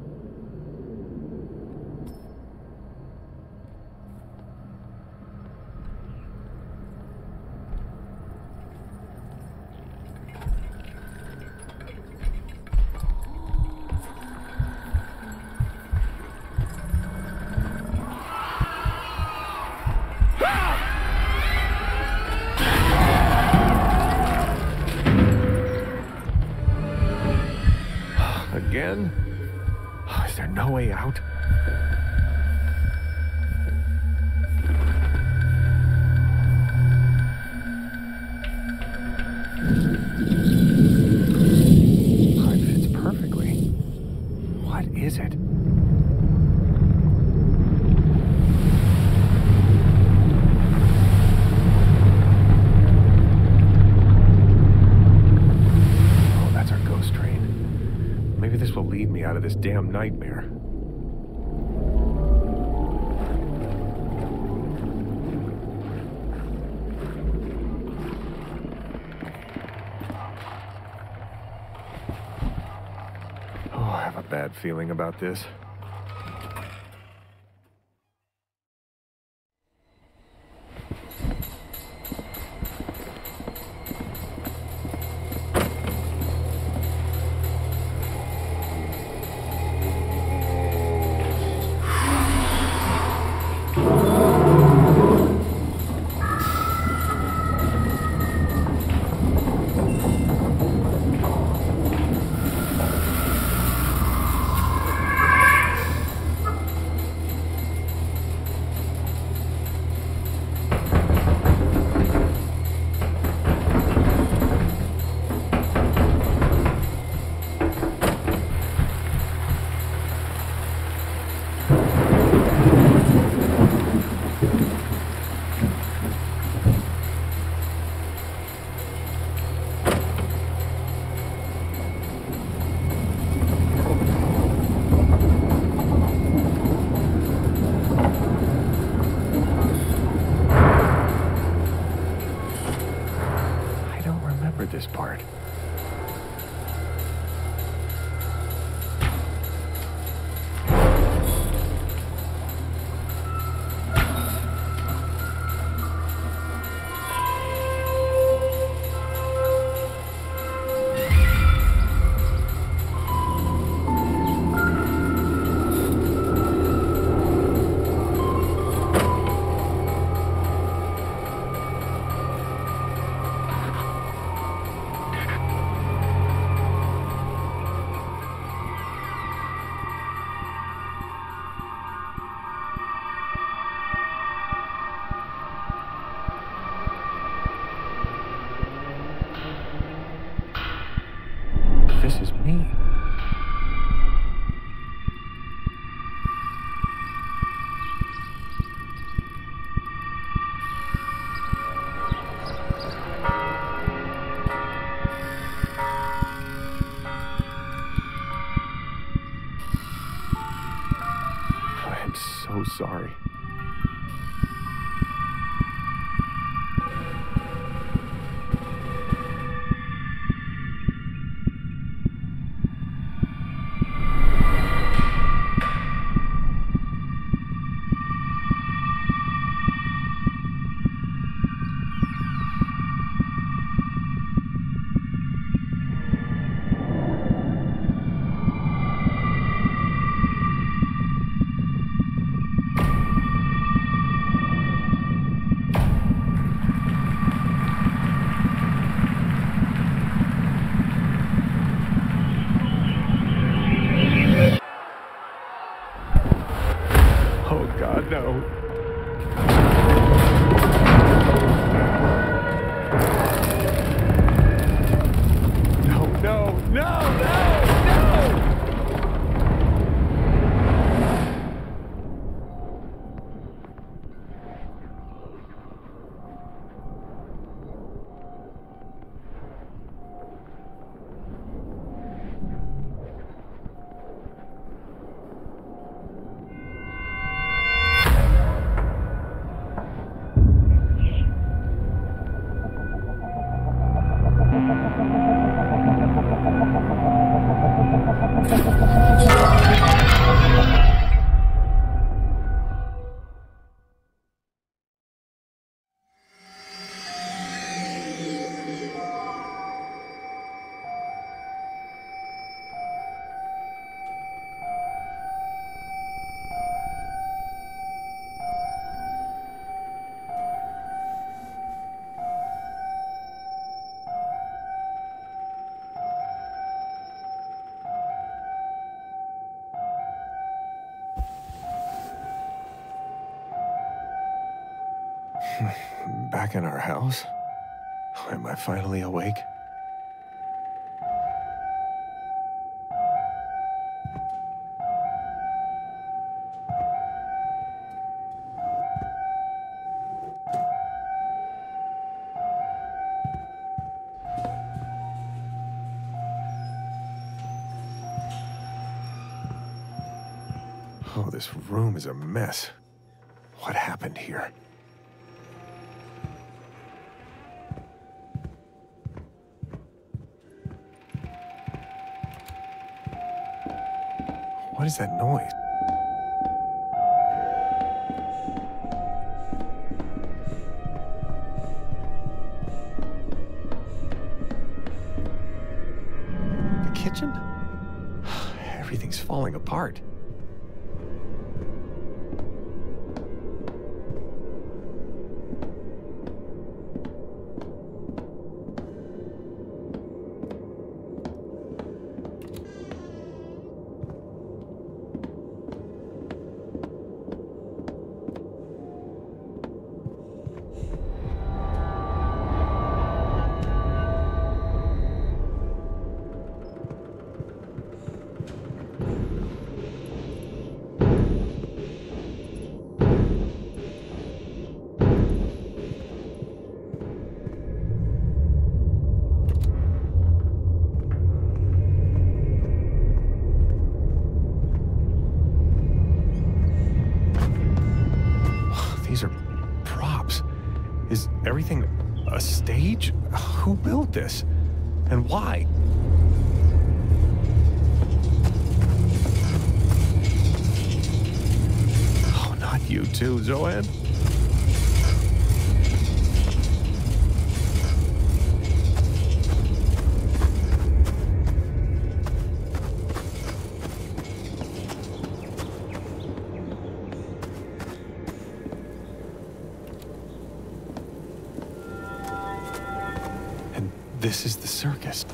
Again? Oh, is there no way out? Oh, it fits perfectly. What is it? Maybe this will lead me out of this damn nightmare. Oh, I have a bad feeling about this. remember this part. This is me. I'm so sorry. Oh God, no. No, no, no, no, no! Back in our house? Am I finally awake? Oh, this room is a mess. What happened here? What is that noise? The kitchen? Everything's falling apart. These are props. Is everything A stage? Who built this? And why? Oh, not you too, Zoan. This is the circus.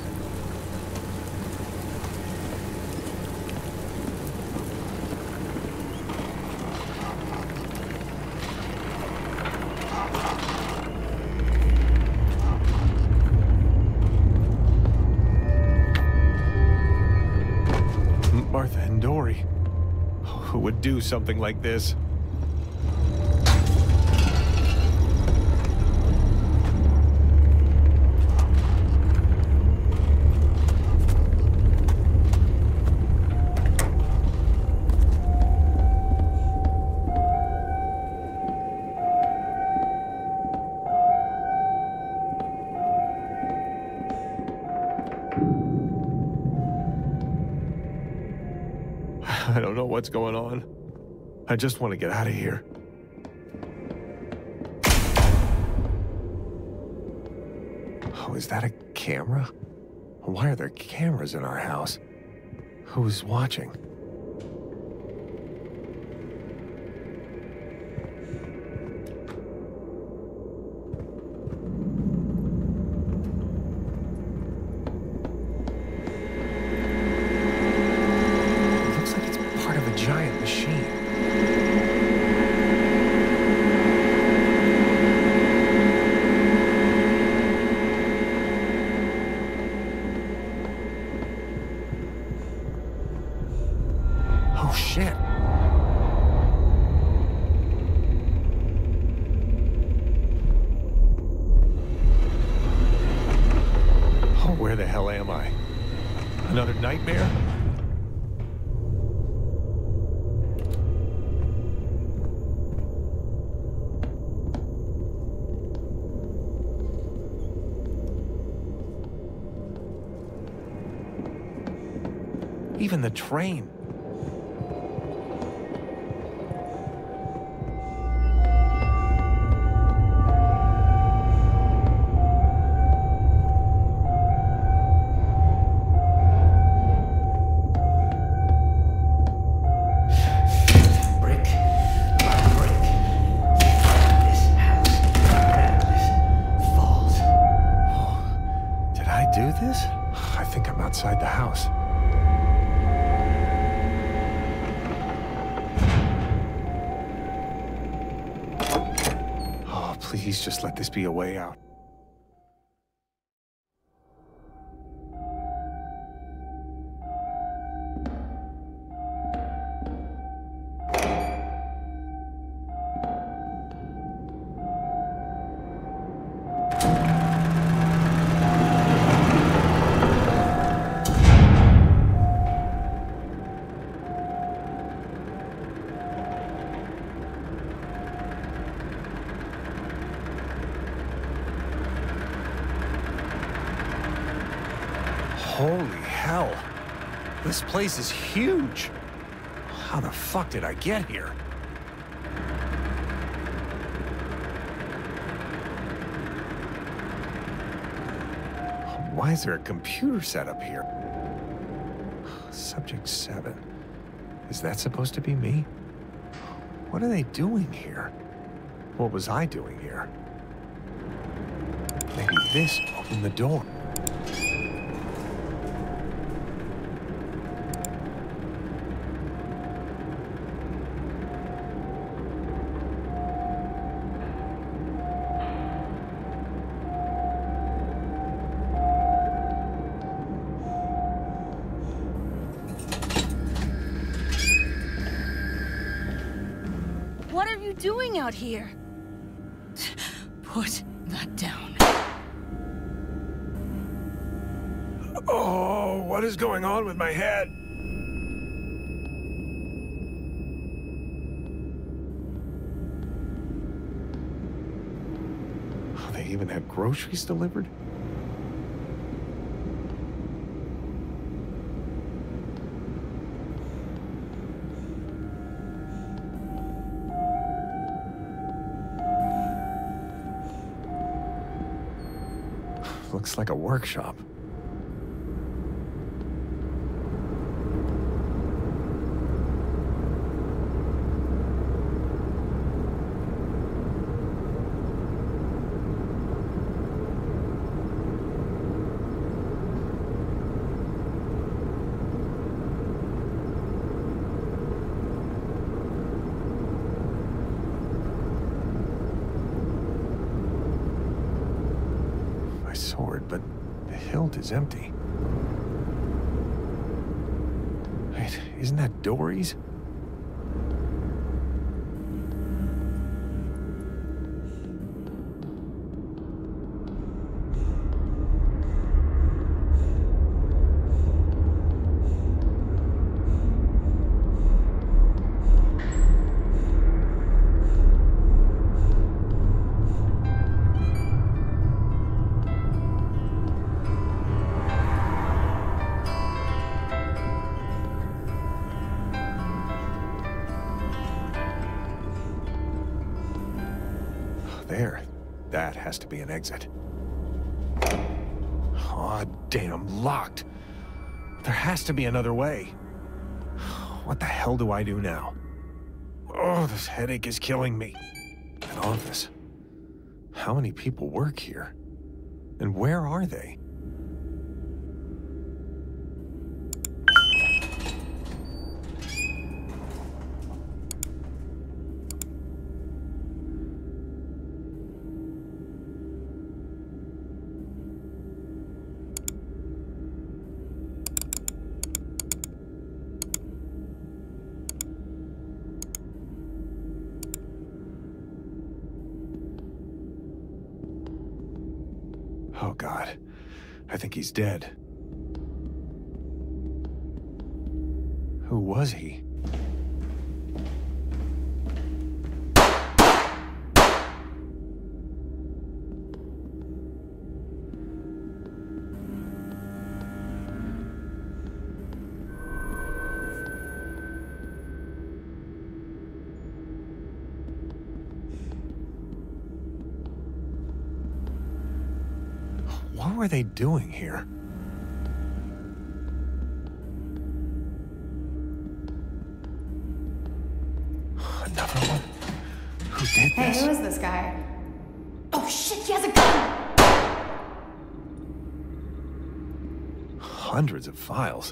Martha and Dory. Who would do something like this? I don't know what's going on. I just want to get out of here. Oh, is that a camera? Why are there cameras in our house? Who's watching? Giant machine. Oh shit. Oh, where the hell am I? Another nightmare? Even the train. Brick by brick. This house madness falls. Oh, did I do this? I think I'm outside the house. Please just let this be a way out. Holy hell. This place is huge. How the fuck did I get here? Why is there a computer set up here? Subject seven. Is that supposed to be me? What are they doing here? What was I doing here? Maybe this opened the door. What are you doing out here? Put that down. Oh, what is going on with my head? Oh, they even have groceries delivered? Looks like a workshop. Sword, but the hilt is empty. Wait, isn't that Dory's? There. That has to be an exit. Aw, damn, locked. There has to be another way. What the hell do I do now? Oh, this headache is killing me. An office. How many people work here? And where are they? Oh, God. I think he's dead. Who was he? What were they doing here? Another one? Who did Hey, this? who is this guy? Oh shit, he has a gun! Hundreds of files.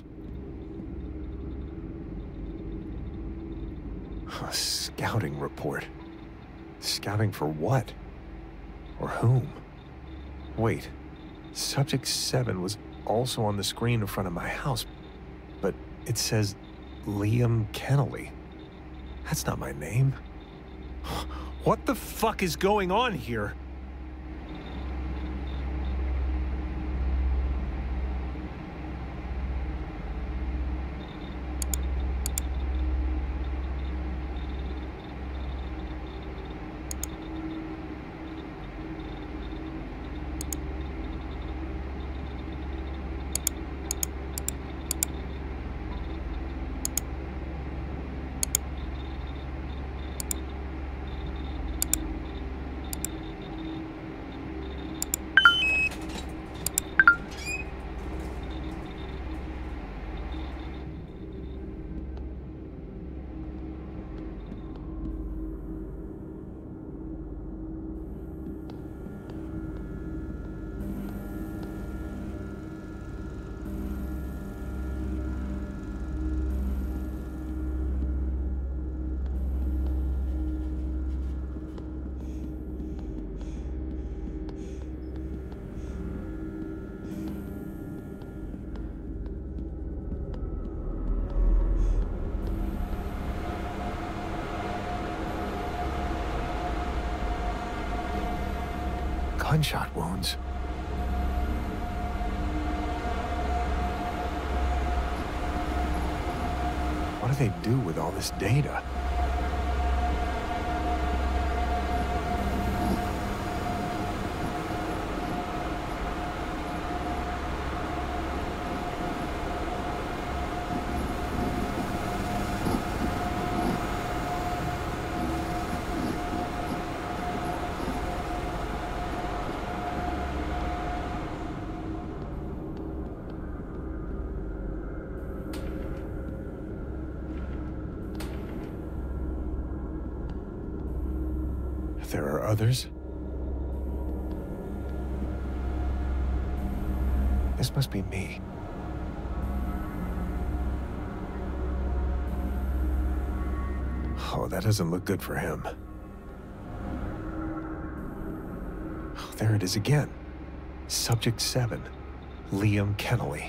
A scouting report. Scouting for what? Or whom? Wait. Subject seven was also on the screen in front of my house, but it says Liam Kennelly. That's not my name. What the fuck is going on here? Gunshot wounds. What do they do with all this data? others? This must be me. Oh, that doesn't look good for him. Oh, there it is again. Subject seven, Liam Kennelly.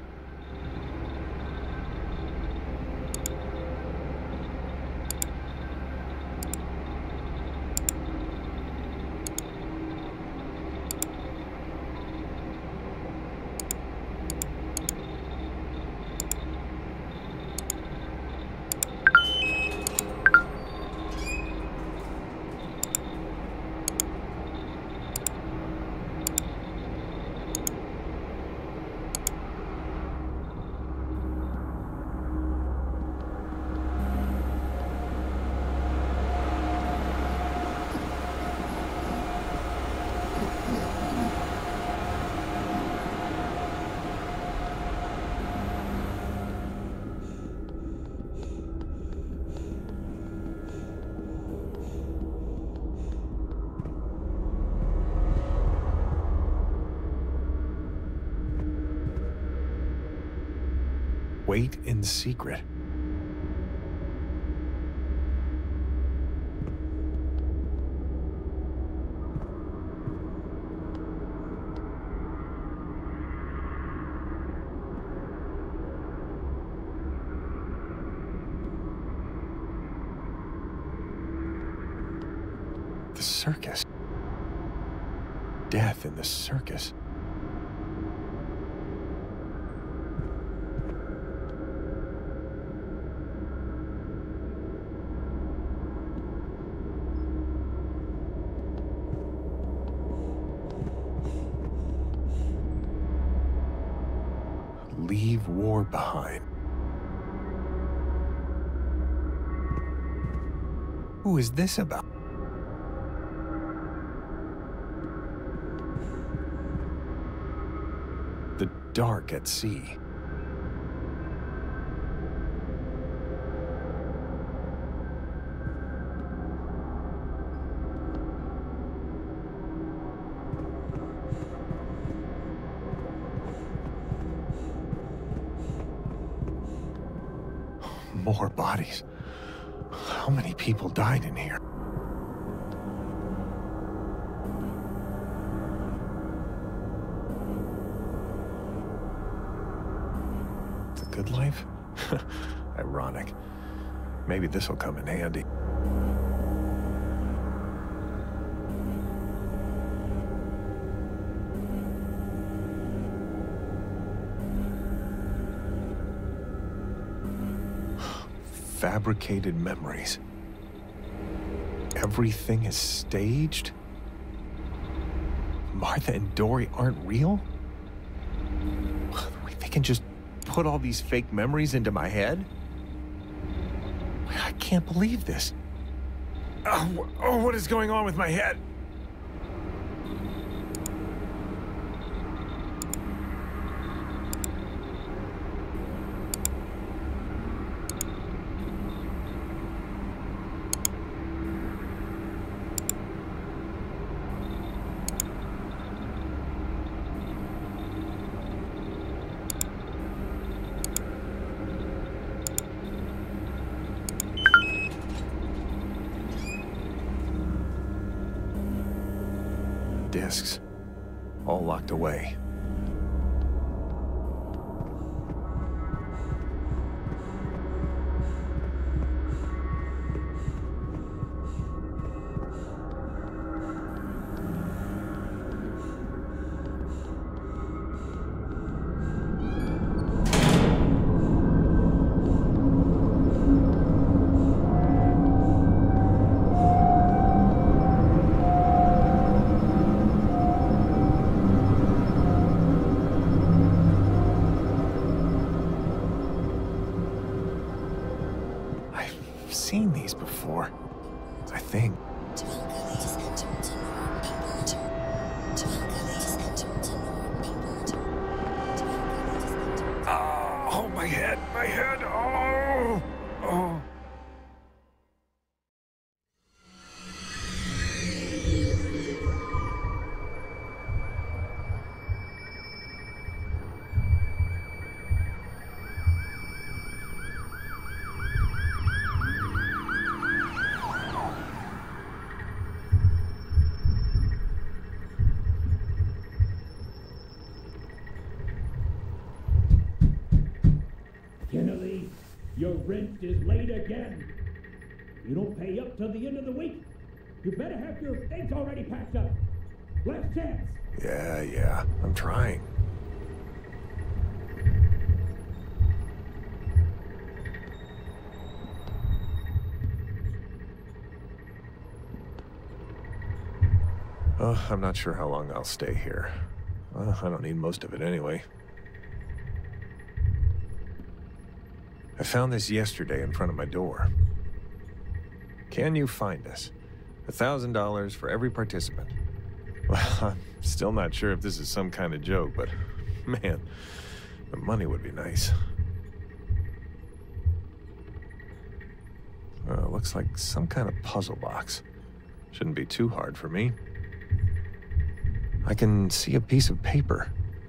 Wait in secret. The circus. Death in the circus. Leave war behind. Who is this about? The dark at sea. More bodies. How many people died in here? The good life? Ironic. Maybe this will come in handy. Fabricated memories. Everything is staged? Martha and Dory aren't real? They can just put all these fake memories into my head? I can't believe this. Oh, oh, what is going on with my head? Discs, all locked away. Seen these before, I think. Oh, my head, my head, oh, oh. Your rent is late again. You don't pay up till the end of the week. You better have your things already packed up. Last chance. Yeah, yeah, I'm trying. Oh, I'm not sure how long I'll stay here. Well, I don't need most of it anyway. I found this yesterday in front of my door. Can you find us? A thousand dollars for every participant. Well, I'm still not sure if this is some kind of joke, but man, the money would be nice. Uh, looks like some kind of puzzle box. Shouldn't be too hard for me. I can see a piece of paper.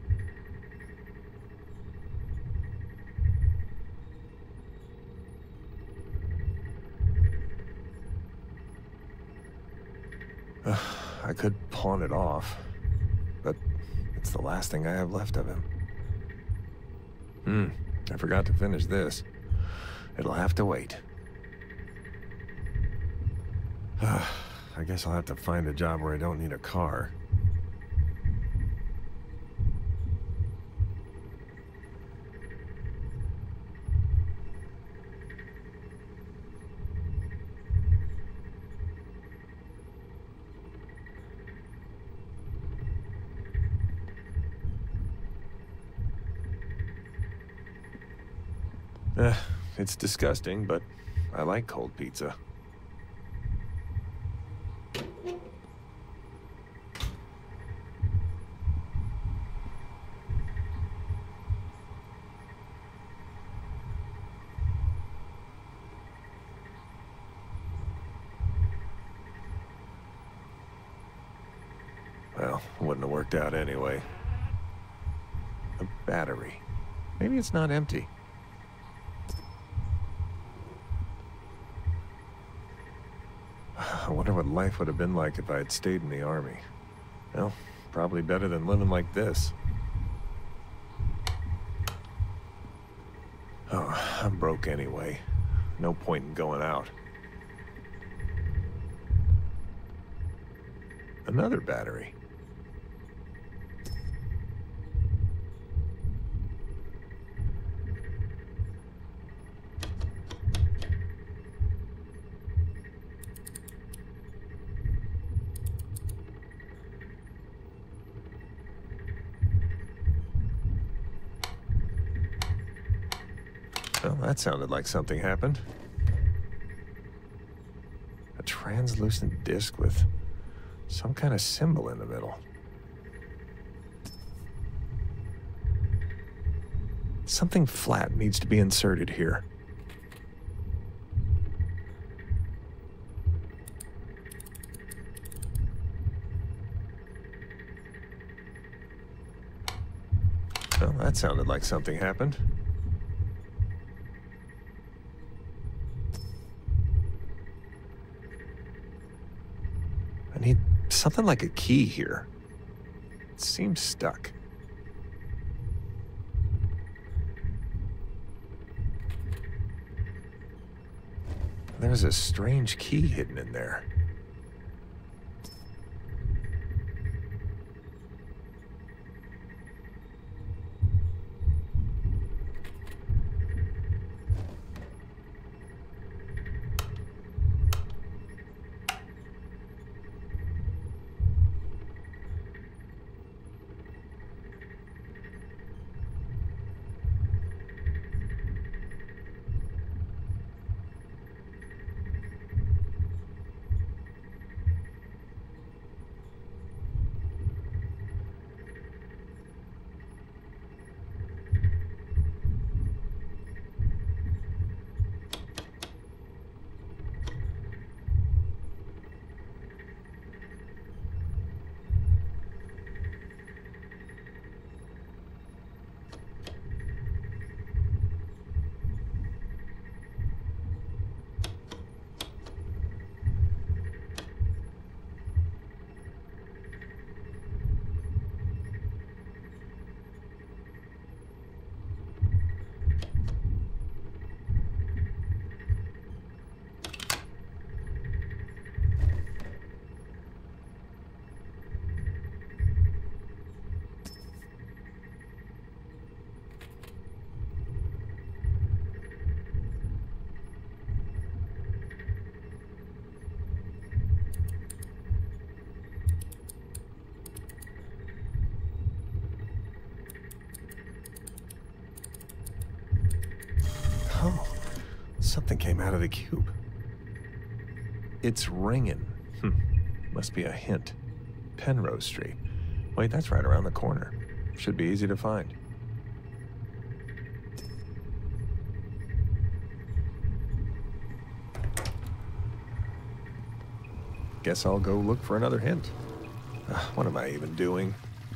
Uh, I could pawn it off, but it's the last thing I have left of him. Hmm, I forgot to finish this. It'll have to wait. Uh, I guess I'll have to find a job where I don't need a car. Eh, it's disgusting, but I like cold pizza. Well, wouldn't have worked out anyway. A battery. Maybe it's not empty. I wonder what life would have been like if I had stayed in the army. Well, probably better than living like this. Oh, I'm broke anyway. No point in going out. Another battery. Well, that sounded like something happened. A translucent disc with some kind of symbol in the middle. Something flat needs to be inserted here. Well, that sounded like something happened. I need something like a key here. It seems stuck. There's a strange key hidden in there. Something came out of the cube. It's ringing. Hm. Must be a hint. Penrose Street. Wait, that's right around the corner. Should be easy to find. Guess I'll go look for another hint. Uh, what am I even doing?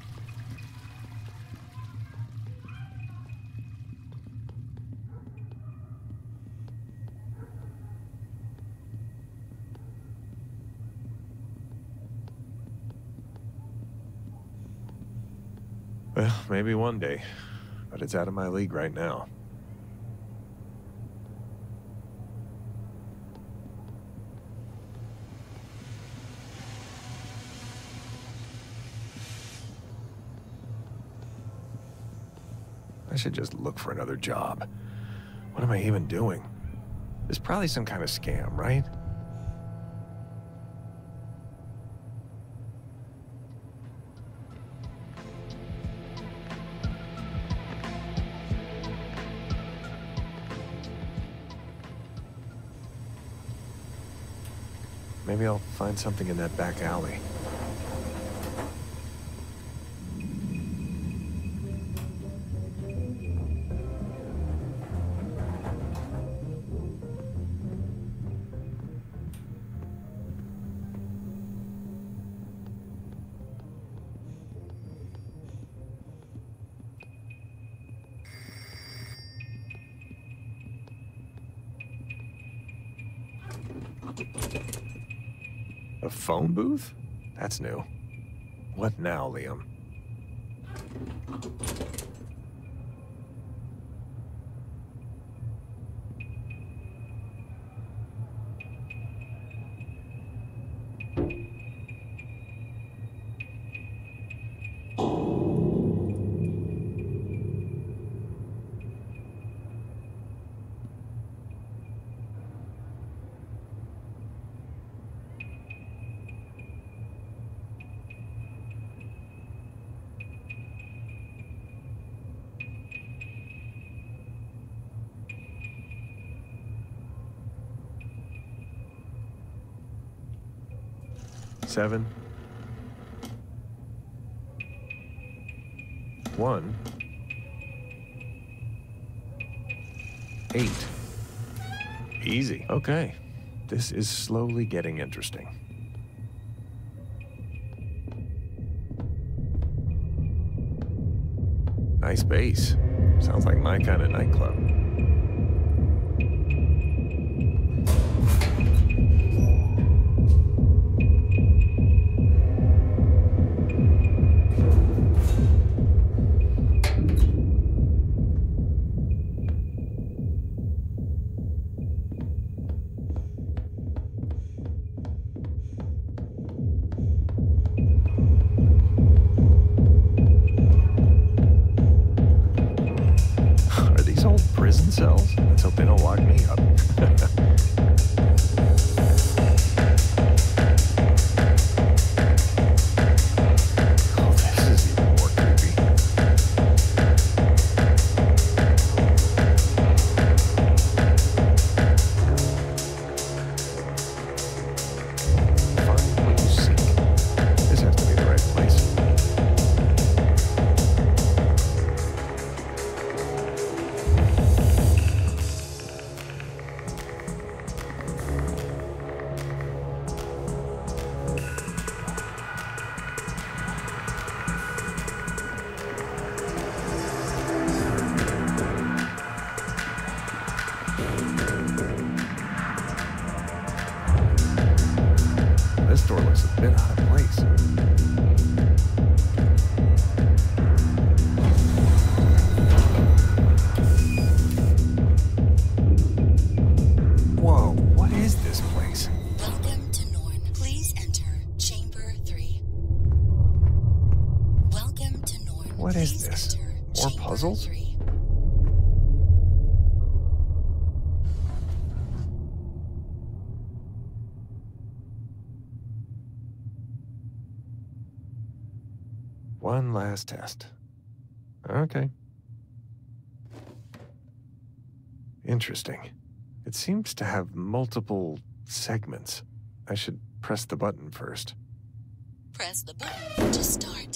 Well, maybe one day, but it's out of my league right now. I should just look for another job. What am I even doing? It's probably some kind of scam, right? Maybe I'll find something in that back alley. A phone booth? That's new. What now, Liam? Seven. One. Eight. Easy. Okay. This is slowly getting interesting. Nice bass. Sounds like my kind of nightclub. Prison cells? Let's hope they don't lock me up. Oh, this is even more creepy. Find what you seek. This has to be the right place. This door looks a bit out of place. Whoa, what is this place? Welcome to Norn. Please enter Chamber three. Welcome to Norn. What is this? More puzzles? three. One last test. Okay. Interesting. It seems to have multiple segments. I should press the button first. Press the button to start.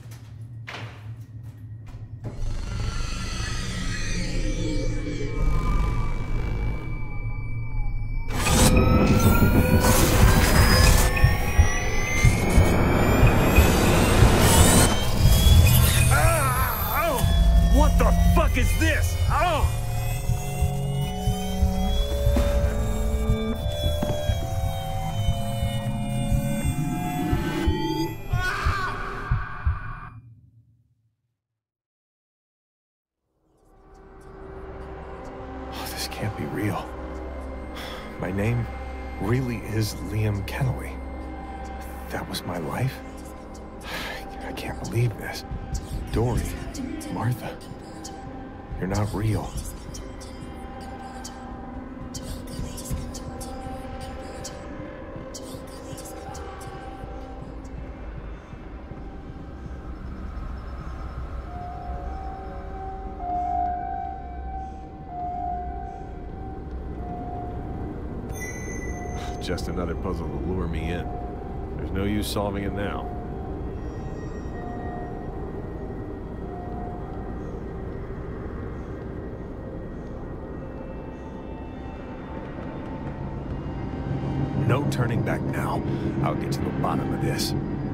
Ah! Oh! What the fuck is this? Oh! This can't be real. My name really is Liam Kennelly. That was my life? I can't believe this. Dory, Martha, you're not real. Just another puzzle to lure me in. There's no use solving it now. No turning back now. I'll get to the bottom of this.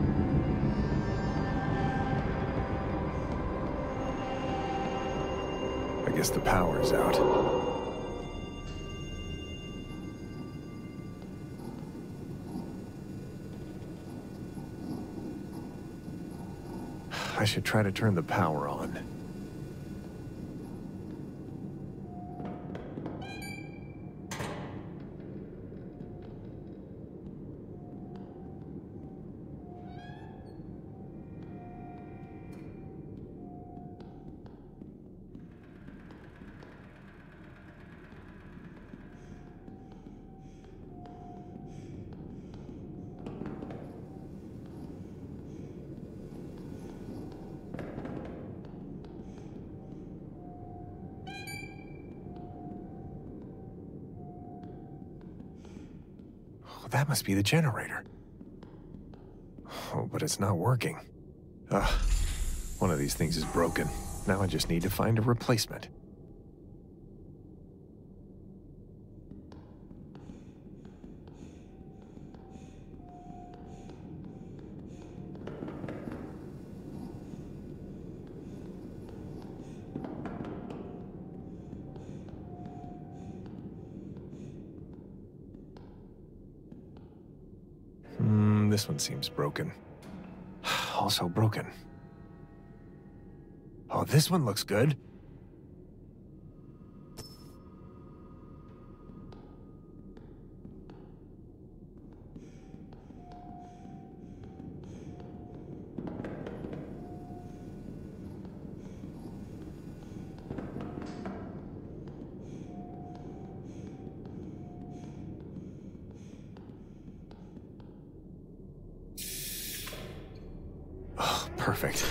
I guess the power's out. I should try to turn the power on. That must be the generator. Oh, but it's not working. Ugh. One of these things is broken. Now I just need to find a replacement. This one seems broken. Also broken. Oh, this one looks good. Perfect.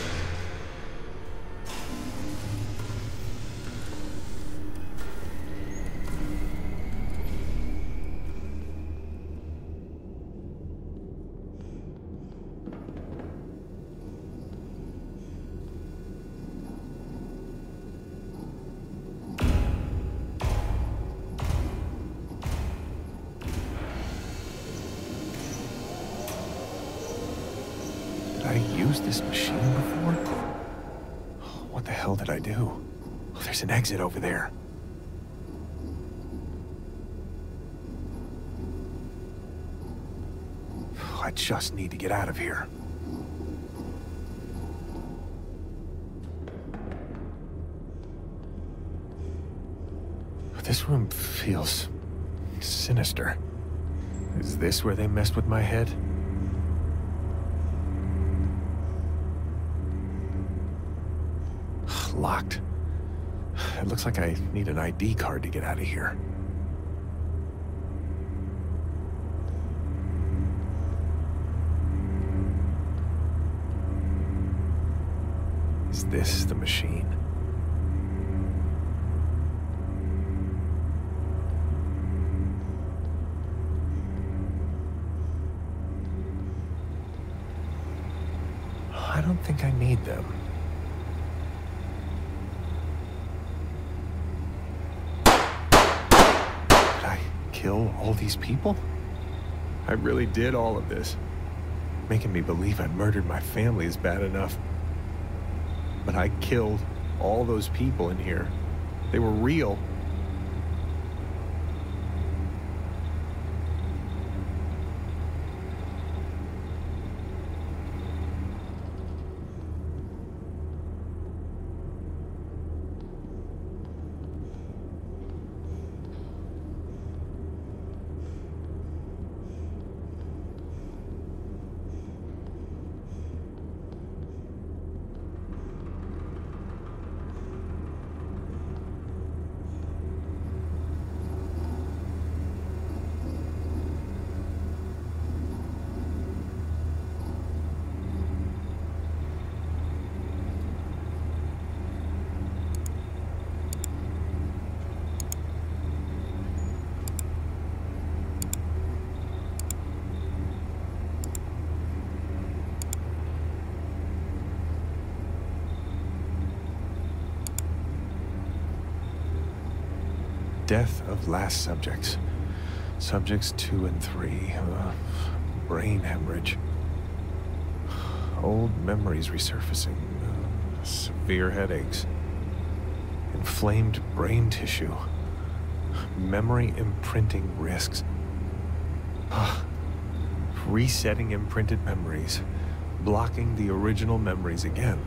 This machine before? What the hell did I do? Oh, there's an exit over there. Oh, I just need to get out of here. This room feels sinister. Is this where they messed with my head? Locked. It looks like I need an I D card to get out of here. Is this the machine? don't think I need them. Did I kill all these people? I really did all of this. Making me believe I murdered my family is bad enough. But I killed all those people in here. They were real. Death of last subjects. Subjects two and three. Uh, brain hemorrhage. Old memories resurfacing. Uh, severe headaches. Inflamed brain tissue. Memory imprinting risks. Uh, resetting imprinted memories. Blocking the original memories again.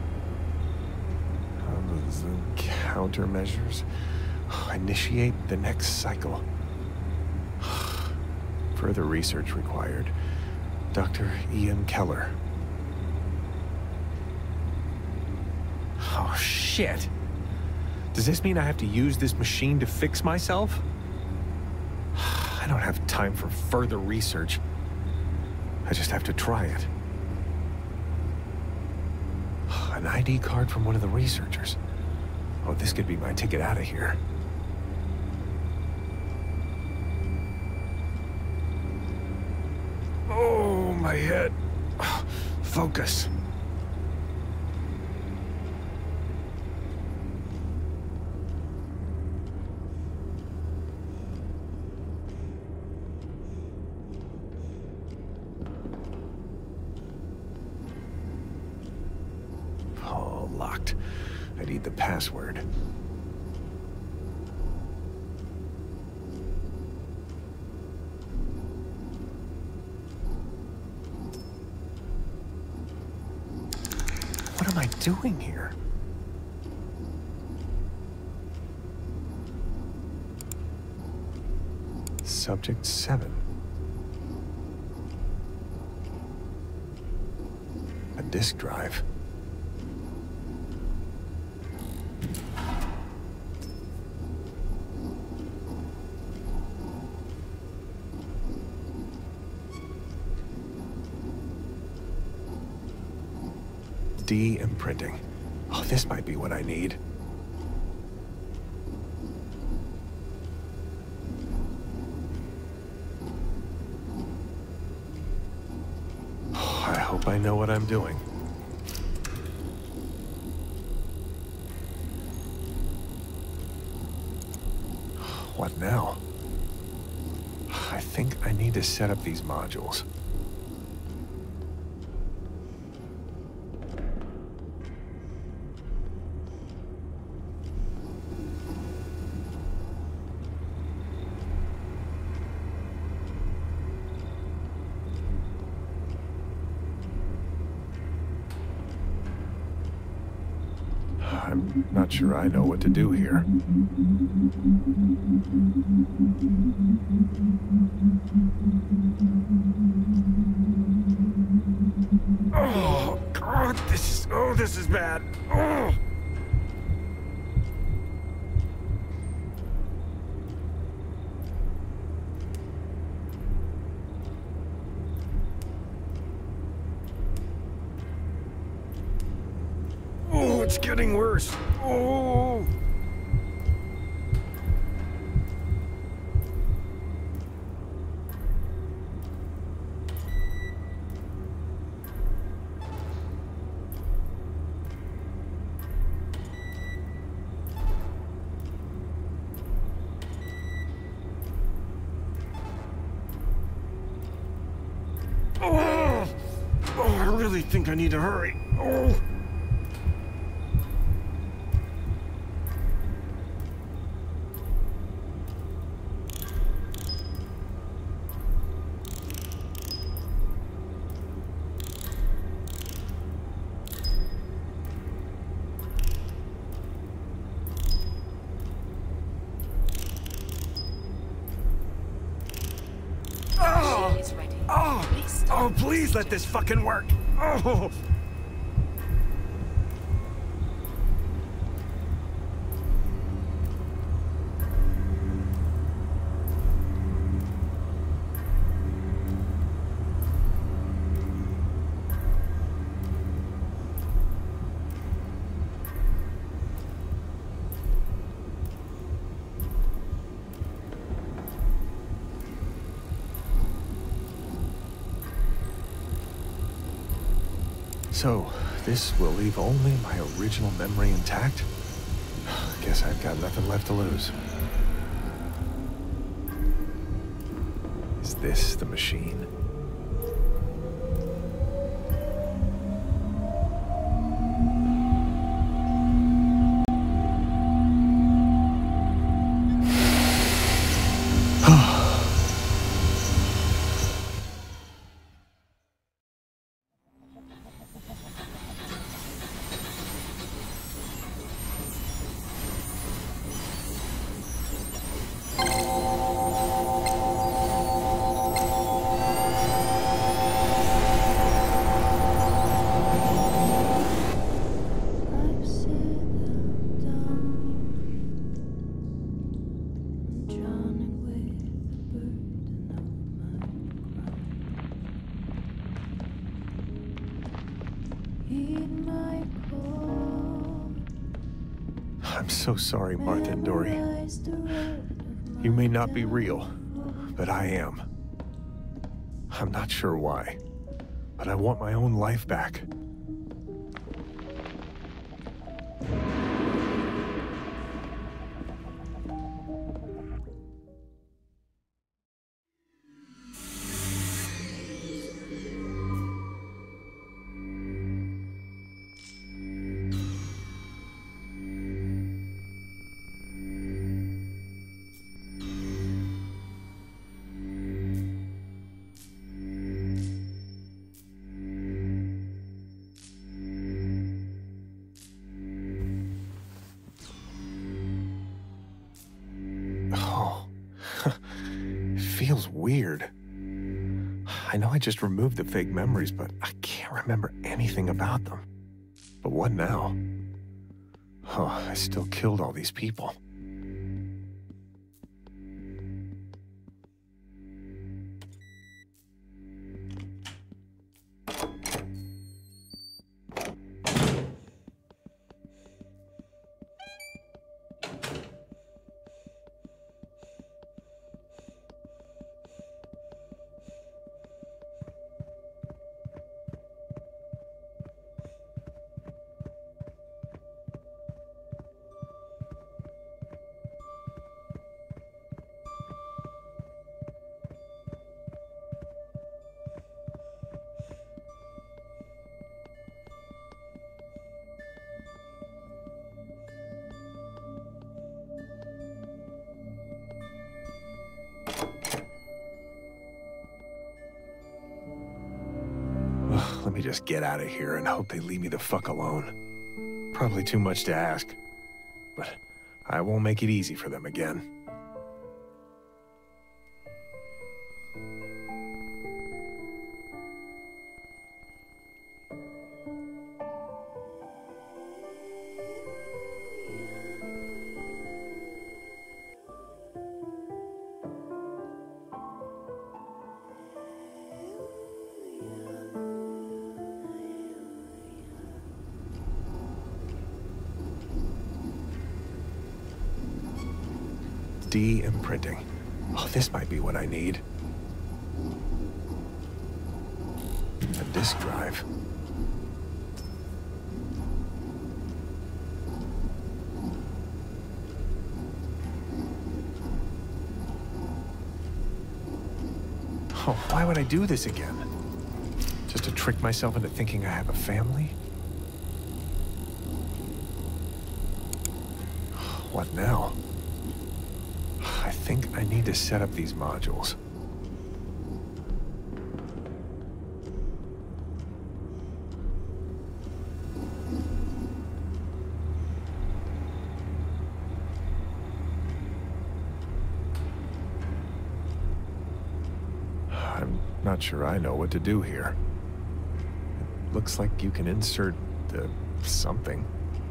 Um, the countermeasures. Initiate the next cycle. Further research required. Doctor Ian Keller. Oh, shit. Does this mean I have to use this machine to fix myself? I don't have time for further research. I just have to try it. An I D card from one of the researchers. Oh, this could be my ticket out of here. Oh, my head. Focus. Oh, locked. I need the password. What am I doing here? Subject seven. A disk drive. De-imprinting. Oh, this might be what I need. Oh, I hope I know what I'm doing. What now? I think I need to set up these modules. I'm not sure I know what to do here. Oh, God, this is, oh, this is bad. Oh. Oh, it's getting worse. Oh. Oh, oh, I really think I need to hurry. Oh. Oh, please let this fucking work. Oh. So, this will leave only my original memory intact? Guess I've got nothing left to lose. Is this the machine? I'm so sorry, Martha and Dory. You may not be real, but I am. I'm not sure why, but I want my own life back. Feels weird. I know I just removed the fake memories, but I can't remember anything about them. But what now? Oh, I still killed all these people. Let me just get out of here and hope they leave me the fuck alone. Probably too much to ask, but I won't make it easy for them again. De-imprinting. Oh, this might be what I need. A disk drive. Oh, why would I do this again? Just to trick myself into thinking I have a family? What now? I think I need to set up these modules. I'm not sure I know what to do here. It looks like you can insert the something.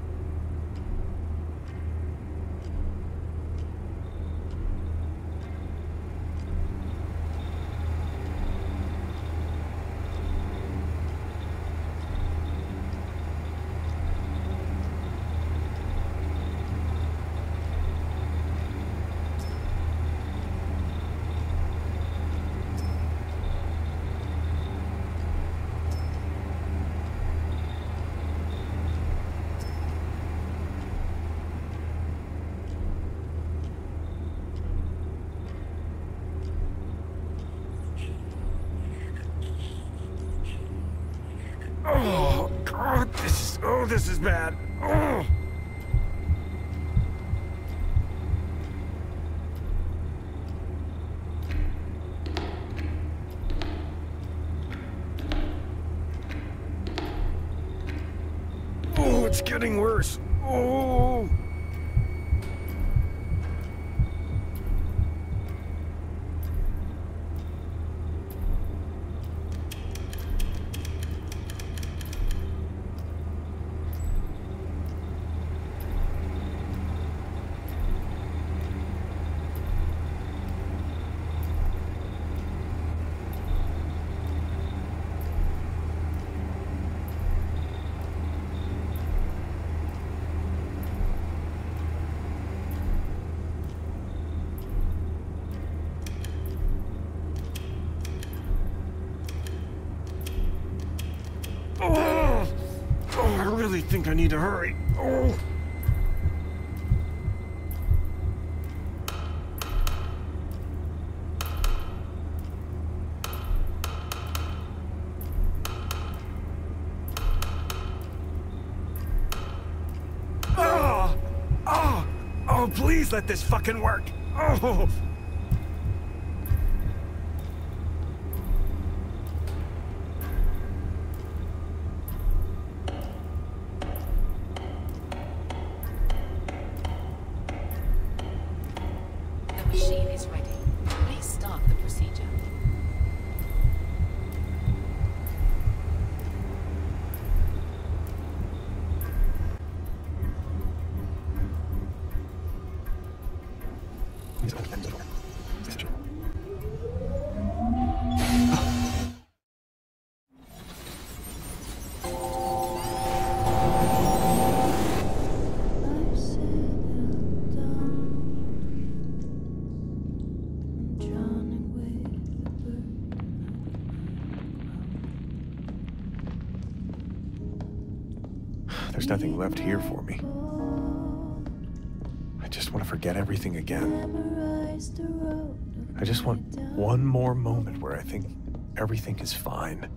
Oh, God, this is... Oh, this is bad. Oh. Oh, it's getting worse. Oh. Oh, oh, I really think I need to hurry. Oh. Oh, oh, oh, please let this fucking work. Oh. The machine is ready. Please start the procedure. There's nothing left here for me. I just want to forget everything again. I just want one more moment where I think everything is fine.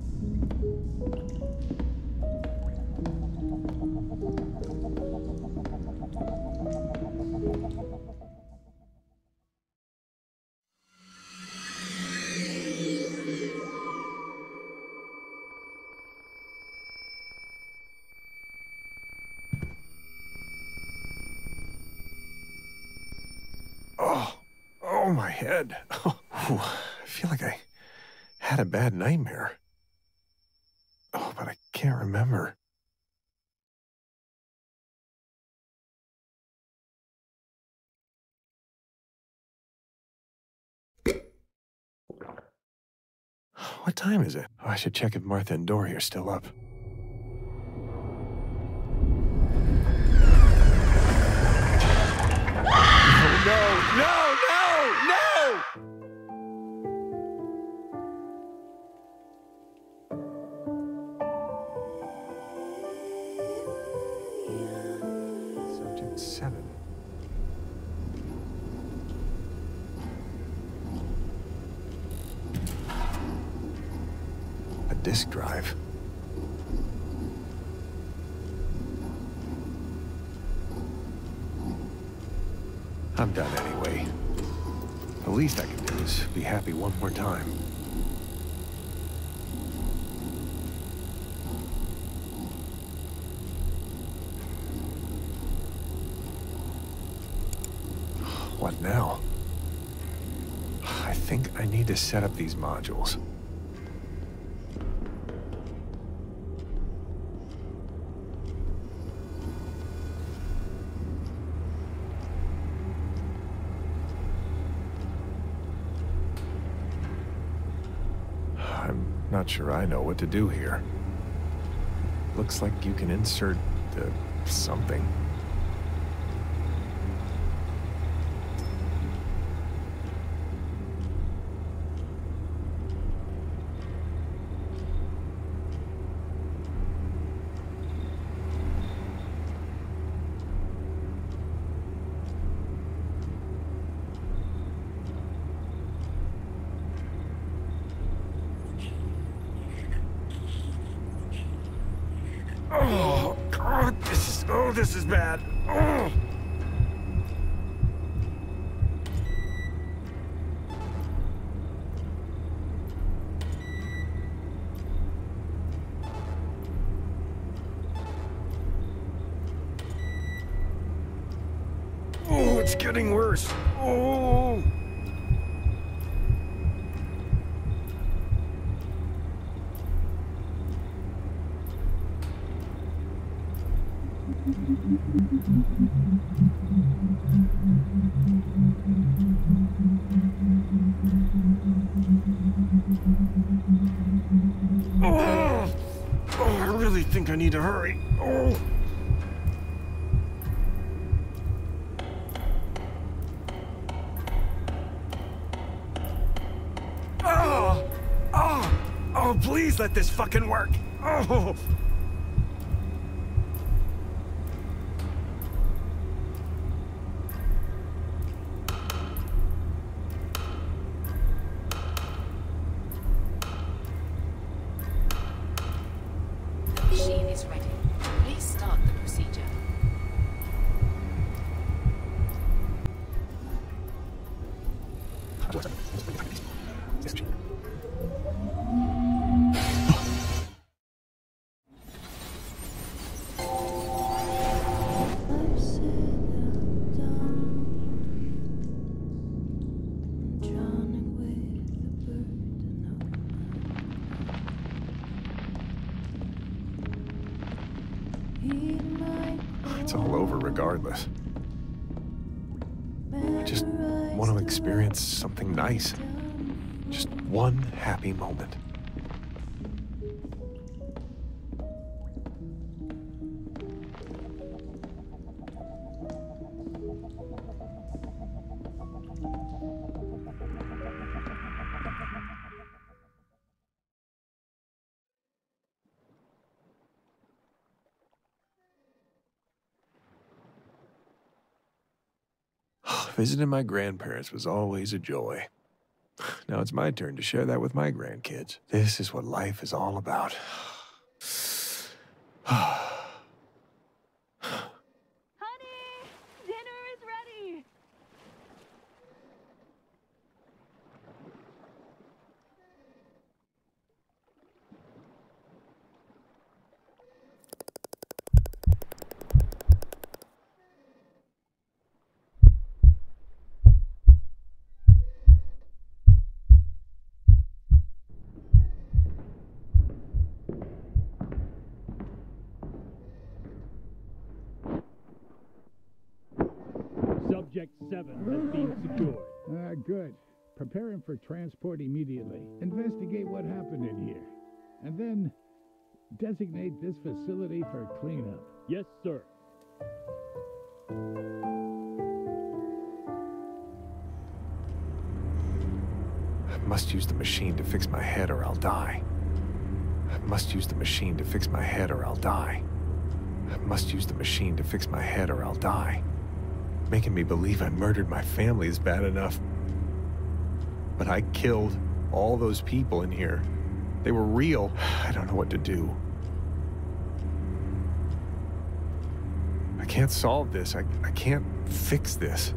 Oh, oh, my head. Oh, whew. I feel like I had a bad nightmare. Oh, but I can't remember. What time is it? Oh, I should check if Martha and Dory are still up. No, no, no, no! Subject seven. A disk drive. I'm done anyway. The least I can do is be happy one more time. What now? I think I need to set up these modules. I'm not sure I know what to do here. Looks like you can insert the something. Oh, God, this is, oh, this is bad. Oh. Oh, it's getting worse. Oh. Oh, oh, I really think I need to hurry. Oh. Oh, oh, oh, please let this fucking work. Oh. Machine is ready. Please start the procedure. It's all over regardless. I just want to experience something nice. Just one happy moment. Visiting my grandparents was always a joy. Now it's my turn to share that with my grandkids. This is what life is all about. Honey, dinner is ready. Subject seven has been secured. Ah, good. Prepare him for transport immediately. Investigate what happened in here. And then designate this facility for cleanup. Yes, sir. I must use the machine to fix my head or I'll die. I must use the machine to fix my head or I'll die. I must use the machine to fix my head or I'll die. Making me believe I murdered my family is bad enough. But I killed all those people in here. They were real. I don't know what to do. I can't solve this. I, I can't fix this.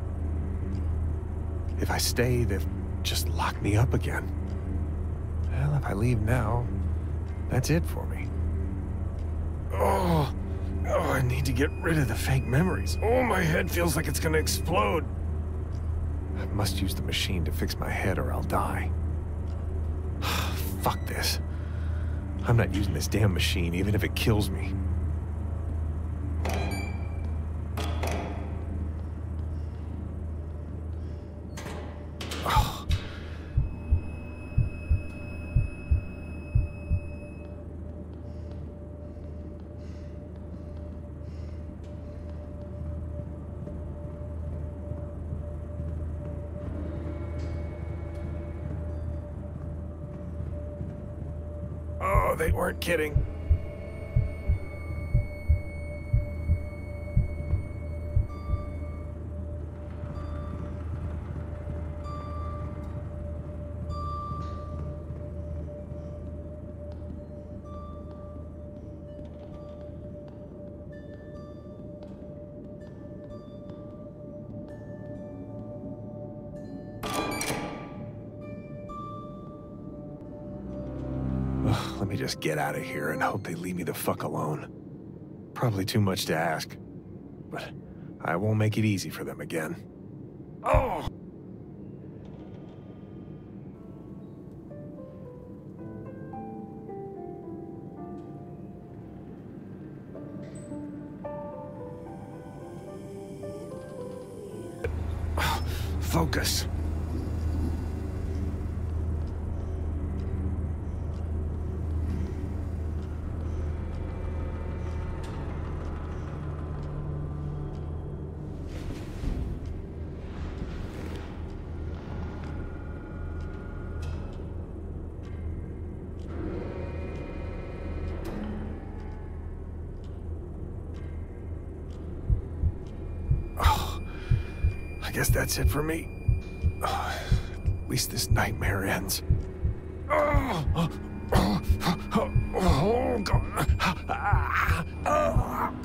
If I stay, they'll just lock me up again. Well, if I leave now, that's it for me. Oh, oh, I need to get rid of the fake memories. Oh, my head feels like it's gonna explode. I must use the machine to fix my head or I'll die. Fuck this. I'm not using this damn machine, even if it kills me. Oh. Oh, they weren't kidding. Let me just get out of here and hope they leave me the fuck alone. Probably too much to ask, but I won't make it easy for them again. Oh! Focus. I guess that's it for me. Oh, at least this nightmare ends. Oh, oh, oh, oh, oh God.